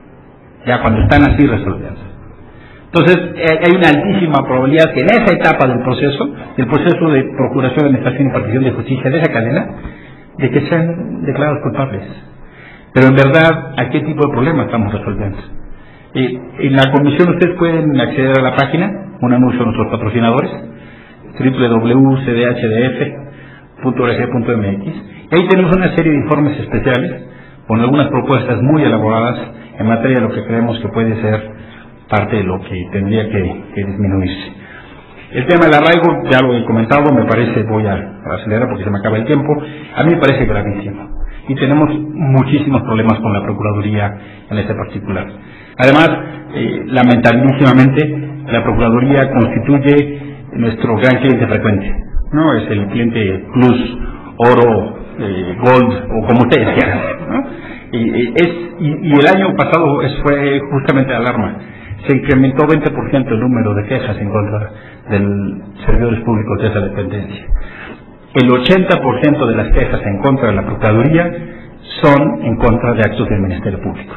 ya cuando están así resolvidos. Entonces, hay una altísima probabilidad que en esa etapa del proceso, del proceso de procuración, administración y partición de justicia de esa cadena, de que sean declarados culpables. Pero en verdad, ¿a qué tipo de problema estamos resolviendo? Eh, en la comisión ustedes pueden acceder a la página, un anuncio a nuestros patrocinadores, doble u doble u doble u punto c d h d f punto org punto m x, y ahí tenemos una serie de informes especiales con algunas propuestas muy elaboradas en materia de lo que creemos que puede ser parte de lo que tendría que, que disminuirse. El tema del arraigo, ya lo he comentado, me parece, voy a acelerar porque se me acaba el tiempo, a mí me parece gravísimo. Y tenemos muchísimos problemas con la Procuraduría en este particular. Además, eh, lamentabilísimamente, la Procuraduría constituye nuestro gran cliente frecuente, ¿no? Es el cliente plus, oro, eh, gold, o como ustedes quieran, ¿no? Y, y, es, y, y el año pasado es, fue justamente alarma. Se incrementó veinte por ciento el número de quejas en contra de servidores públicos de esa dependencia. El ochenta por ciento de las quejas en contra de la Procuraduría son en contra de actos del Ministerio Público.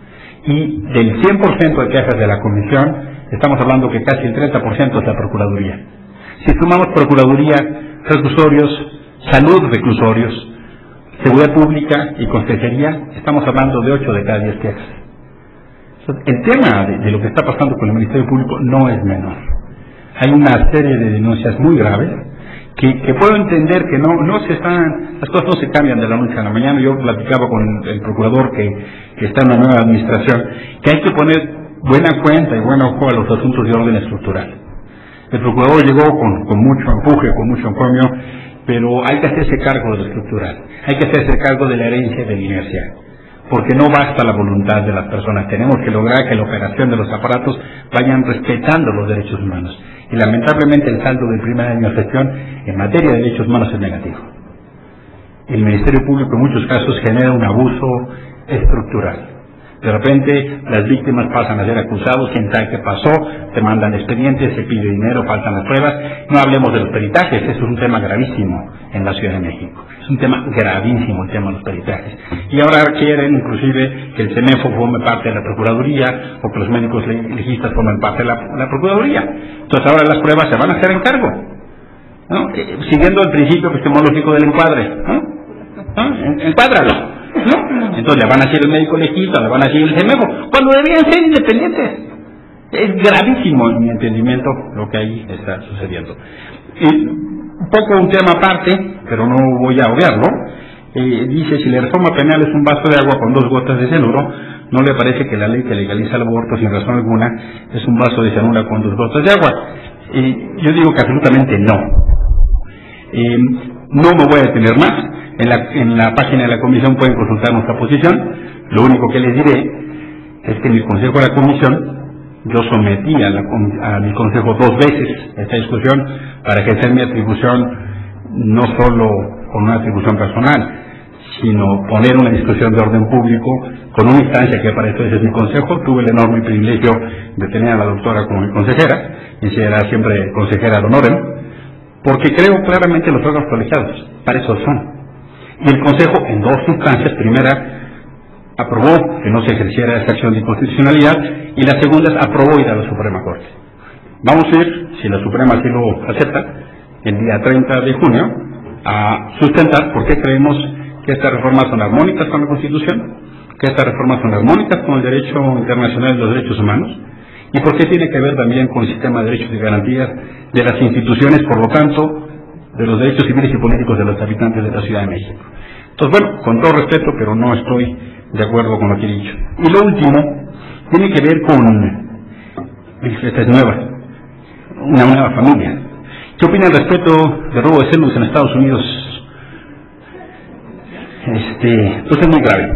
Y del cien por ciento de quejas de la Comisión, estamos hablando que casi el treinta por ciento es la Procuraduría. Si sumamos Procuraduría, reclusorios, salud reclusorios, seguridad pública y consejería, estamos hablando de ocho de cada diez quejas. El tema de, de lo que está pasando con el Ministerio Público no es menor. Hay una serie de denuncias muy graves que, que puedo entender que no, no se están, las cosas no se cambian de la noche a la mañana. Yo platicaba con el procurador que, que está en una nueva administración, que hay que poner buena cuenta y buen ojo a los asuntos de orden estructural. El procurador llegó con, con mucho empuje, con mucho encomio, pero hay que hacerse cargo de lo estructural, hay que hacerse cargo de la herencia de la inercia, porque no basta la voluntad de las personas, tenemos que lograr que la operación de los aparatos vayan respetando los derechos humanos. Y lamentablemente el saldo del primer año de gestión en materia de derechos humanos es negativo. El Ministerio Público en muchos casos genera un abuso estructural. De repente las víctimas pasan a ser acusados, quién sabe qué pasó, te mandan expedientes, se pide dinero, faltan las pruebas. No hablemos de los peritajes, eso es un tema gravísimo en la Ciudad de México. Es un tema gravísimo el tema de los peritajes. Y ahora quieren inclusive que el CEMEFO forme parte de la Procuraduría o que los médicos legistas formen parte de la, la Procuraduría. Entonces ahora las pruebas se van a hacer en cargo, ¿no? Eh, siguiendo el principio epistemológico del encuadre, ¿no? ¿No? Encuádralo, ¿no? Entonces le van a decir el médico legista, le van a decir el CEMEFO, cuando deberían ser independientes. Es gravísimo en mi entendimiento lo que ahí está sucediendo. Y un poco un tema aparte, pero no voy a obviarlo, eh, dice, si la reforma penal es un vaso de agua con dos gotas de cianuro, ¿no le parece que la ley que legaliza el aborto sin razón alguna es un vaso de cianuro con dos gotas de agua? Eh, yo digo que absolutamente no. Eh, no me voy a detener más. En la, en la página de la comisión pueden consultar nuestra posición. Lo único que les diré es que en el consejo de la comisión yo sometí a, la, a mi consejo dos veces esta discusión para ejercer mi atribución, no solo con una atribución personal, sino poner una discusión de orden público con una instancia que para esto es mi consejo. Tuve el enorme privilegio de tener a la doctora como mi consejera, y será siempre consejera ad honorem, porque creo claramente los órganos colegiados, para eso son. Y el Consejo, en dos instancias, primera, aprobó que no se ejerciera esta acción de inconstitucionalidad, y la segunda es aprobó ir a la Suprema Corte. Vamos a ir, si la Suprema así lo acepta, el día treinta de junio, a sustentar por qué creemos que estas reformas son armónicas con la Constitución, que estas reformas son armónicas con el derecho internacional de los derechos humanos, y por qué tiene que ver también con el sistema de derechos y garantías de las instituciones, por lo tanto, de los derechos civiles y políticos de los habitantes de la Ciudad de México. Entonces, bueno, con todo respeto, pero no estoy de acuerdo con lo que he dicho. Y lo último tiene que ver con, esta es nueva, una nueva familia. ¿Qué opina al respecto de robo de células en Estados Unidos? Este, pues es muy grave.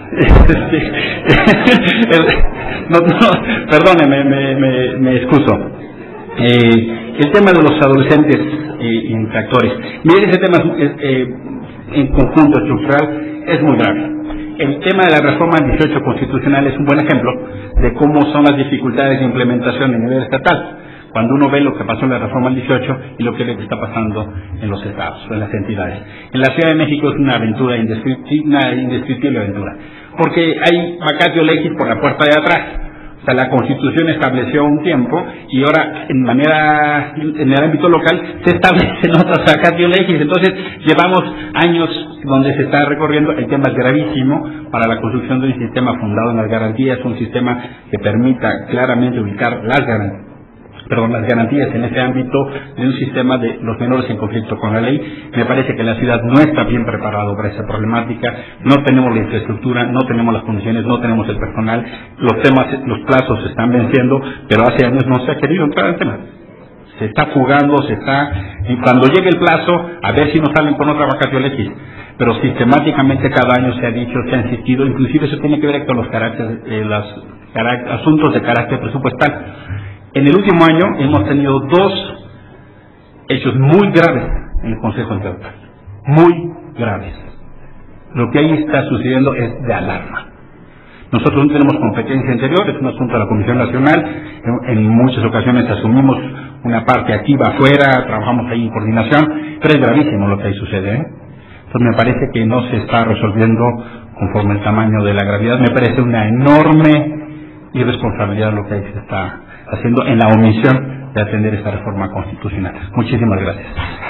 no, no, perdone, me, me, me excuso. Eh, el tema de los adolescentes eh, infractores. Miren, ese tema es, eh, en conjunto estructural es muy grave. El tema de la reforma dieciocho constitucional es un buen ejemplo de cómo son las dificultades de implementación a nivel estatal. Cuando uno ve lo que pasó en la reforma del dieciocho y lo que está pasando en los estados, en las entidades. En la Ciudad de México es una aventura indescriptible, una indescriptible aventura, porque hay vacatio legis por la puerta de atrás. O sea, la Constitución estableció un tiempo y ahora, en manera, en el ámbito local, se establecen otras vacatio legis. Entonces, llevamos años donde se está recorriendo. El tema es gravísimo para la construcción de un sistema fundado en las garantías, un sistema que permita claramente ubicar las garantías. Perdón, las garantías en ese ámbito de un sistema de los menores en conflicto con la ley. Me parece que la ciudad no está bien preparado para esa problemática, no tenemos la infraestructura, no tenemos las condiciones, no tenemos el personal, los temas, los plazos se están venciendo, pero hace años no se ha querido entrar al tema. Se está jugando, se está, y cuando llegue el plazo, a ver si nos salen con otra vacatio legis. Pero sistemáticamente cada año se ha dicho, se ha insistido, inclusive eso tiene que ver con los caracteres, eh, los carac- asuntos de carácter presupuestal. En el último año hemos tenido dos hechos muy graves en el Consejo Interlocal, muy graves. Lo que ahí está sucediendo es de alarma. Nosotros no tenemos competencia interior, es un asunto de la Comisión Nacional, en, en muchas ocasiones asumimos una parte activa afuera, trabajamos ahí en coordinación, pero es gravísimo lo que ahí sucede, ¿eh? Entonces me parece que no se está resolviendo conforme el tamaño de la gravedad, me parece una enorme irresponsabilidad lo que ahí se está haciendo en la omisión de atender esta reforma constitucional. Muchísimas gracias.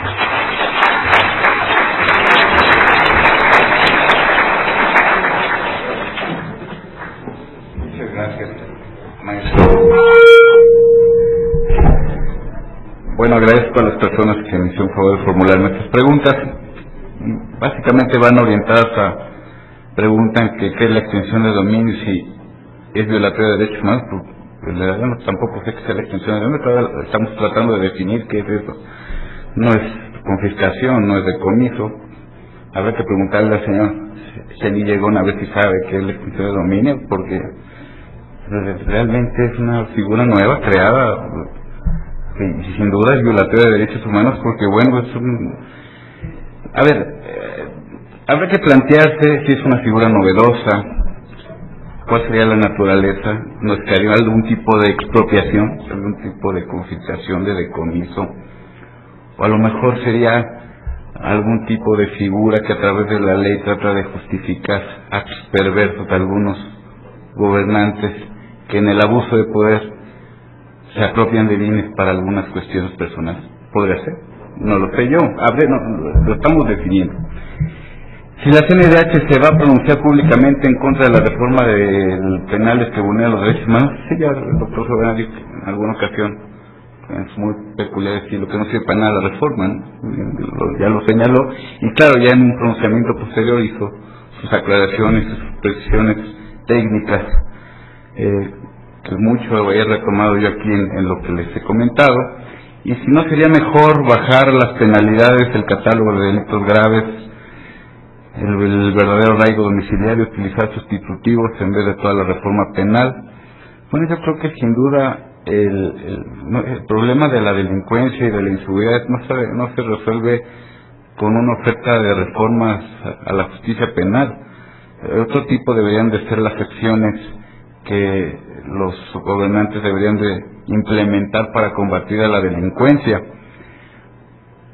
Muchas gracias, maestro. Bueno, agradezco a las personas que me hicieron favor de formular nuestras preguntas. Básicamente van orientadas a, preguntan que qué es la extensión de dominio, si es violatoria de derechos humanos. Pues la verdad no, tampoco sé qué sea la extensión de dominio, estamos tratando de definir qué es eso. No es confiscación, no es decomiso. Habrá que preguntarle al señor Ceni Llegón a ver si sabe qué es la extensión de dominio, porque realmente es una figura nueva creada y sin duda es violatoria de derechos humanos, porque bueno, es un... A ver, eh, habrá que plantearse si es una figura novedosa, cuál sería la naturaleza, nos quedaría algún tipo de expropiación, algún tipo de confiscación, de decomiso, o a lo mejor sería algún tipo de figura que a través de la ley trata de justificar actos perversos de algunos gobernantes que en el abuso de poder se apropian de bienes para algunas cuestiones personales. ¿Podría ser? No lo sé yo, Abre, no, lo estamos definiendo. Si la C N D H se va a pronunciar públicamente en contra de la reforma de penales que vulneran los derechos humanos, sí, ya el doctor Soberano dijo en alguna ocasión, es muy peculiar decir lo que no sirve para nada la reforma, ¿no? Ya lo señaló, y claro, ya en un pronunciamiento posterior hizo sus aclaraciones, sus precisiones técnicas, eh, que mucho he retomado yo aquí en, en lo que les he comentado. Y si no, sería mejor bajar las penalidades, el catálogo de delitos graves, el, el verdadero arraigo domiciliario, utilizar sustitutivos en vez de toda la reforma penal. Bueno, yo creo que sin duda el, el, no, el problema de la delincuencia y de la inseguridad no se, no se resuelve con una oferta de reformas a, a la justicia penal. Eh, otro tipo deberían de ser las acciones que los gobernantes deberían de implementar para combatir a la delincuencia.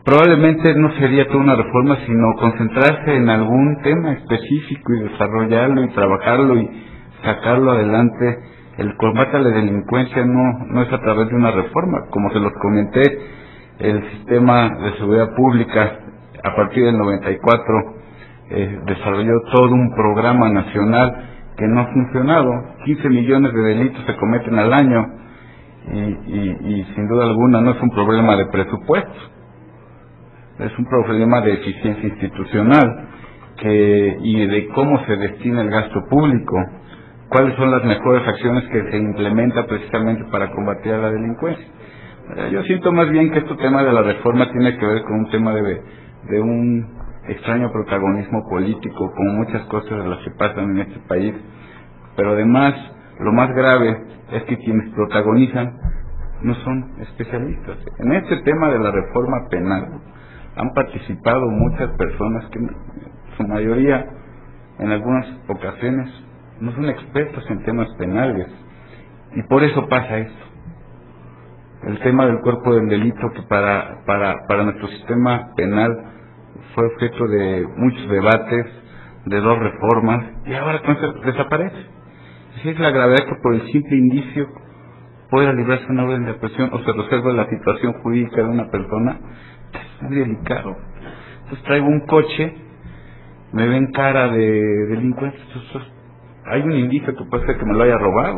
probablemente no sería toda una reforma, sino concentrarse en algún tema específico y desarrollarlo y trabajarlo y sacarlo adelante. El combate a la delincuencia no, no es a través de una reforma. Como se los comenté, el sistema de seguridad pública a partir del noventa y cuatro eh, desarrolló todo un programa nacional que no ha funcionado. quince millones de delitos se cometen al año y, y, y sin duda alguna no es un problema de presupuesto, es un problema de eficiencia institucional que, y de cómo se destina el gasto público, cuáles son las mejores acciones que se implementan precisamente para combatir a la delincuencia. Yo siento más bien que este tema de la reforma tiene que ver con un tema de, de un extraño protagonismo político, como muchas cosas de las que pasan en este país, pero además lo más grave es que quienes protagonizan no son especialistas. En este tema de la reforma penal han participado muchas personas que, su mayoría, en algunas ocasiones, no son expertos en temas penales, y por eso pasa esto. El tema del cuerpo del delito, que para, para, para nuestro sistema penal fue objeto de muchos debates, de dos reformas, y ahora desaparece. Así es la gravedad que por el simple indicio pueda librarse una orden de aprehensión o se resuelva la situación jurídica de una persona. Es muy delicado. Entonces traigo un coche, me ven cara de delincuente, entonces hay un indicio que puede ser que me lo haya robado.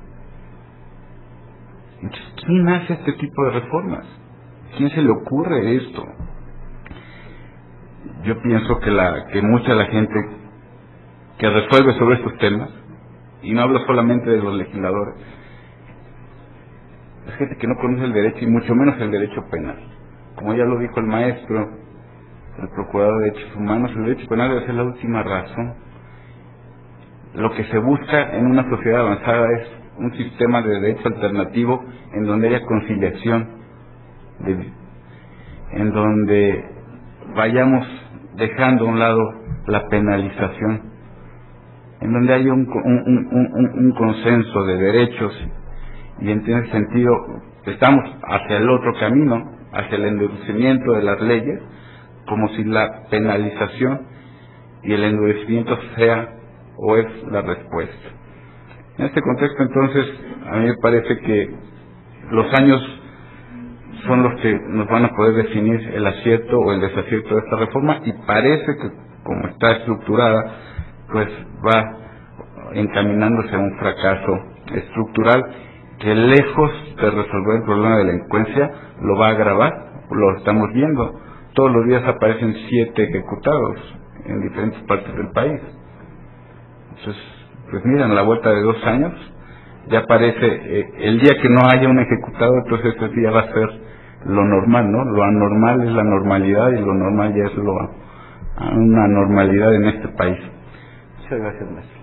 Entonces, ¿quién hace este tipo de reformas? ¿Quién se le ocurre esto? Yo pienso que la que mucha de la gente que resuelve sobre estos temas, y no hablo solamente de los legisladores, es gente que no conoce el derecho y mucho menos el derecho penal. Como ya lo dijo el maestro, el procurador de derechos humanos, el derecho penal debe ser la última razón. Lo que se busca en una sociedad avanzada es un sistema de derecho alternativo en donde haya conciliación, de, en donde vayamos dejando a un lado la penalización, en donde haya un, un, un, un, un consenso de derechos, y en ese sentido estamos hacia el otro camino, hacia el endurecimiento de las leyes, como si la penalización y el endurecimiento sea o es la respuesta. En este contexto, entonces, a mí me parece que los años son los que nos van a poder definir el acierto o el desacierto de esta reforma, y parece que, como está estructurada, pues va encaminándose a un fracaso estructural que, lejos de resolver el problema de la delincuencia, lo va a agravar. Lo estamos viendo, todos los días aparecen siete ejecutados en diferentes partes del país. Entonces, pues miren, a la vuelta de dos años ya parece, eh, el día que no haya un ejecutado, entonces ese día va a ser lo normal, ¿no? Lo anormal es la normalidad, y lo normal ya es lo, una normalidad en este país. Muchas gracias, maestro.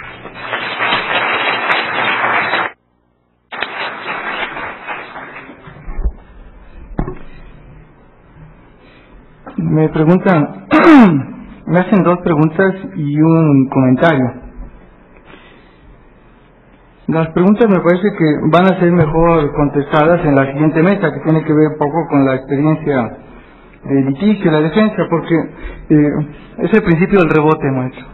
Me preguntan, me hacen dos preguntas y un comentario. Las preguntas me parece que van a ser mejor contestadas en la siguiente mesa, que tiene que ver un poco con la experiencia de litigio, la defensa, porque eh, es el principio del rebote, maestro.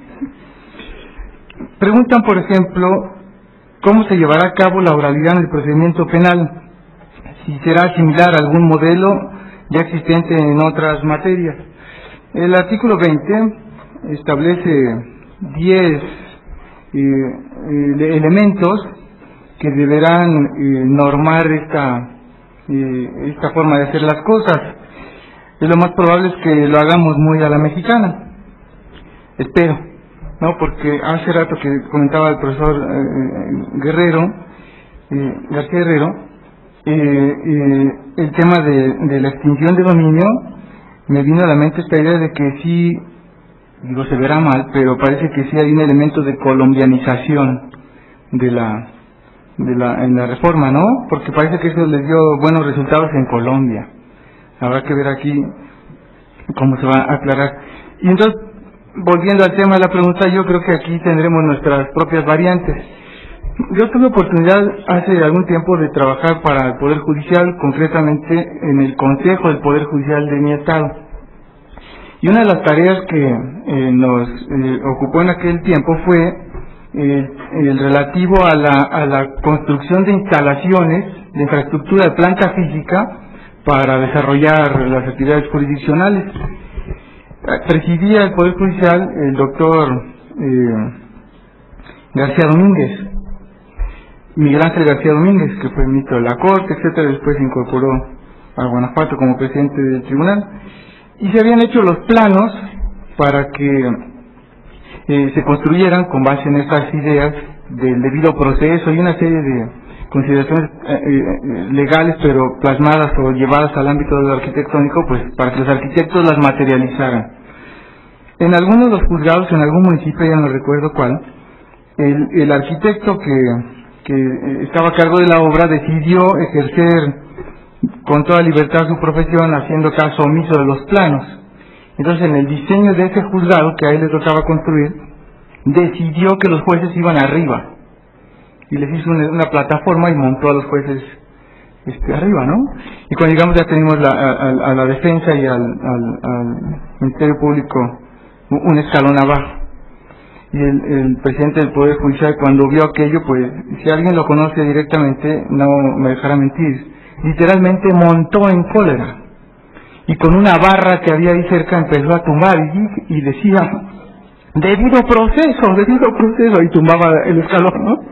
Preguntan, por ejemplo, cómo se llevará a cabo la oralidad en el procedimiento penal, si será similar a algún modelo ya existente en otras materias. El artículo veinte establece diez eh, eh, elementos que deberán eh, normar esta, eh, esta forma de hacer las cosas. Es lo más probable es que lo hagamos muy a la mexicana, espero, ¿no? Porque hace rato que comentaba el profesor eh, Guerrero, eh, García Guerrero, eh, eh, el tema de, de la extinción de dominio, me vino a la mente esta idea de que sí, digo, se verá mal, pero parece que sí hay un elemento de colombianización de la, de la, en la reforma, ¿no? Porque parece que eso les dio buenos resultados en Colombia. Habrá que ver aquí cómo se va a aclarar. Y entonces, volviendo al tema de la pregunta, yo creo que aquí tendremos nuestras propias variantes. Yo tuve oportunidad hace algún tiempo de trabajar para el Poder Judicial, concretamente en el Consejo del Poder Judicial de mi estado. Y una de las tareas que eh, nos eh, ocupó en aquel tiempo fue eh, el relativo a la, a la construcción de instalaciones, de infraestructura de planta física para desarrollar las actividades jurisdiccionales. Presidía el Poder Judicial el doctor eh, García Domínguez, Miguel Ángel García Domínguez, que fue ministro de la Corte, etcétera, después se incorporó a Guanajuato como presidente del tribunal, y se habían hecho los planos para que eh, se construyeran con base en estas ideas del debido proceso y una serie de consideraciones eh, eh, legales, pero plasmadas o llevadas al ámbito de lo arquitectónico, pues para que los arquitectos las materializaran. En algunos de los juzgados, en algún municipio, ya no recuerdo cuál, el, el arquitecto que que estaba a cargo de la obra decidió ejercer con toda libertad su profesión, haciendo caso omiso de los planos. Entonces, en el diseño de ese juzgado que a él le tocaba construir, decidió que los jueces iban arriba y les hizo una, una plataforma y montó a los jueces este, arriba, ¿no? Y cuando llegamos ya tenemos la, a, a la defensa y al, al, al Ministerio Público un escalón abajo. Y el, el presidente del Poder Judicial, cuando vio aquello, pues, si alguien lo conoce directamente, no me dejará mentir, literalmente montó en cólera, y con una barra que había ahí cerca empezó a tumbar, y, y decía, debido proceso, debido proceso, y tumbaba el escalón, ¿no?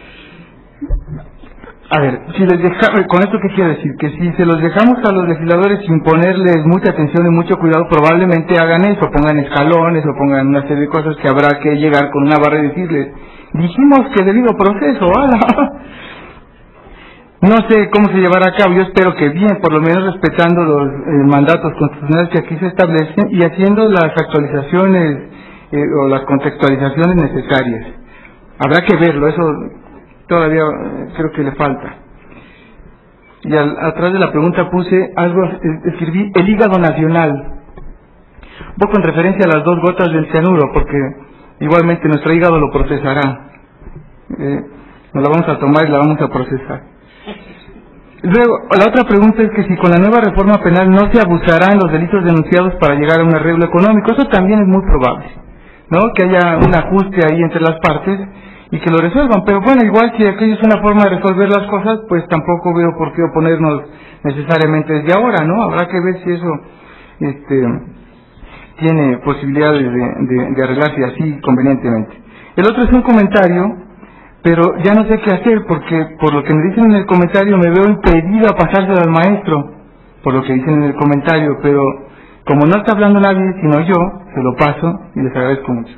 A ver, si les deja, con esto qué quiere decir, que si se los dejamos a los legisladores sin ponerles mucha atención y mucho cuidado, probablemente hagan eso, pongan escalones o pongan una serie de cosas que habrá que llegar con una barra y decirles, dijimos que debido proceso, ¡ala! No sé cómo se llevará a cabo, yo espero que bien, por lo menos respetando los eh, mandatos constitucionales que aquí se establecen y haciendo las actualizaciones eh, o las contextualizaciones necesarias. Habrá que verlo, eso todavía creo que le falta. Y al, atrás de la pregunta puse algo, escribí el hígado nacional, un poco en referencia a las dos gotas del cianuro, porque igualmente nuestro hígado lo procesará, eh, nos la vamos a tomar y la vamos a procesar. Luego, la otra pregunta es que si con la nueva reforma penal no se abusarán los delitos denunciados para llegar a un arreglo económico. Eso también es muy probable, ¿no? Que haya un ajuste ahí entre las partes y que lo resuelvan, pero bueno, igual si aquello es una forma de resolver las cosas, pues tampoco veo por qué oponernos necesariamente desde ahora, ¿no? Habrá que ver si eso este, tiene posibilidades de, de, de arreglarse así convenientemente. El otro es un comentario, pero ya no sé qué hacer, porque por lo que me dicen en el comentario me veo impedido a pasárselo al maestro, por lo que dicen en el comentario, pero como no está hablando nadie sino yo, se lo paso y les agradezco mucho.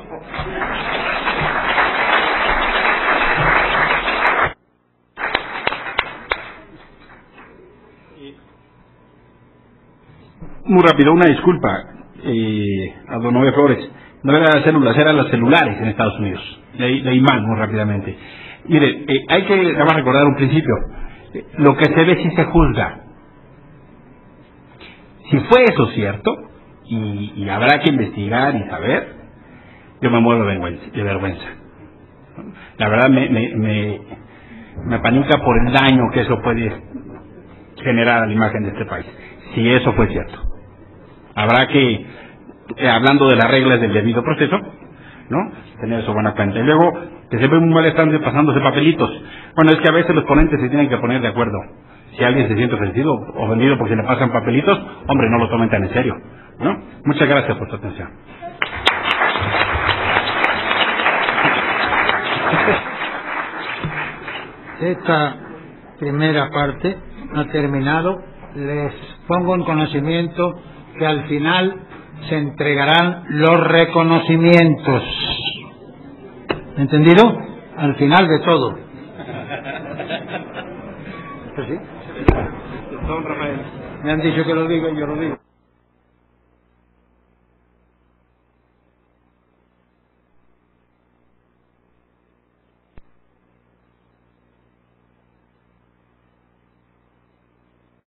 Muy rápido, una disculpa eh, a don Noé Flores. No eran las células, eran los celulares en Estados Unidos. Leí, leí mal muy rápidamente. Mire, eh, hay que vamos a recordar un principio. Lo que se ve sí se juzga. Si fue eso cierto, y, y habrá que investigar y saber, yo me muero de vergüenza. De vergüenza. La verdad me, me, me, me apanica por el daño que eso puede generar a la imagen de este país. Si eso fue cierto. Habrá que, eh, hablando de las reglas del debido proceso, ¿no? Tener eso buena cuenta. Y luego, que se ve muy mal están pasándose papelitos. Bueno, es que a veces los ponentes se tienen que poner de acuerdo. Si alguien se siente ofendido o ofendido porque le pasan papelitos, hombre, no lo tomen tan en serio, ¿no? Muchas gracias por su atención. Esta primera parte no ha terminado. Les pongo en conocimiento que al final se entregarán los reconocimientos. ¿Entendido? Al final de todo. ¿Sí? Me han dicho que lo diga y yo lo digo.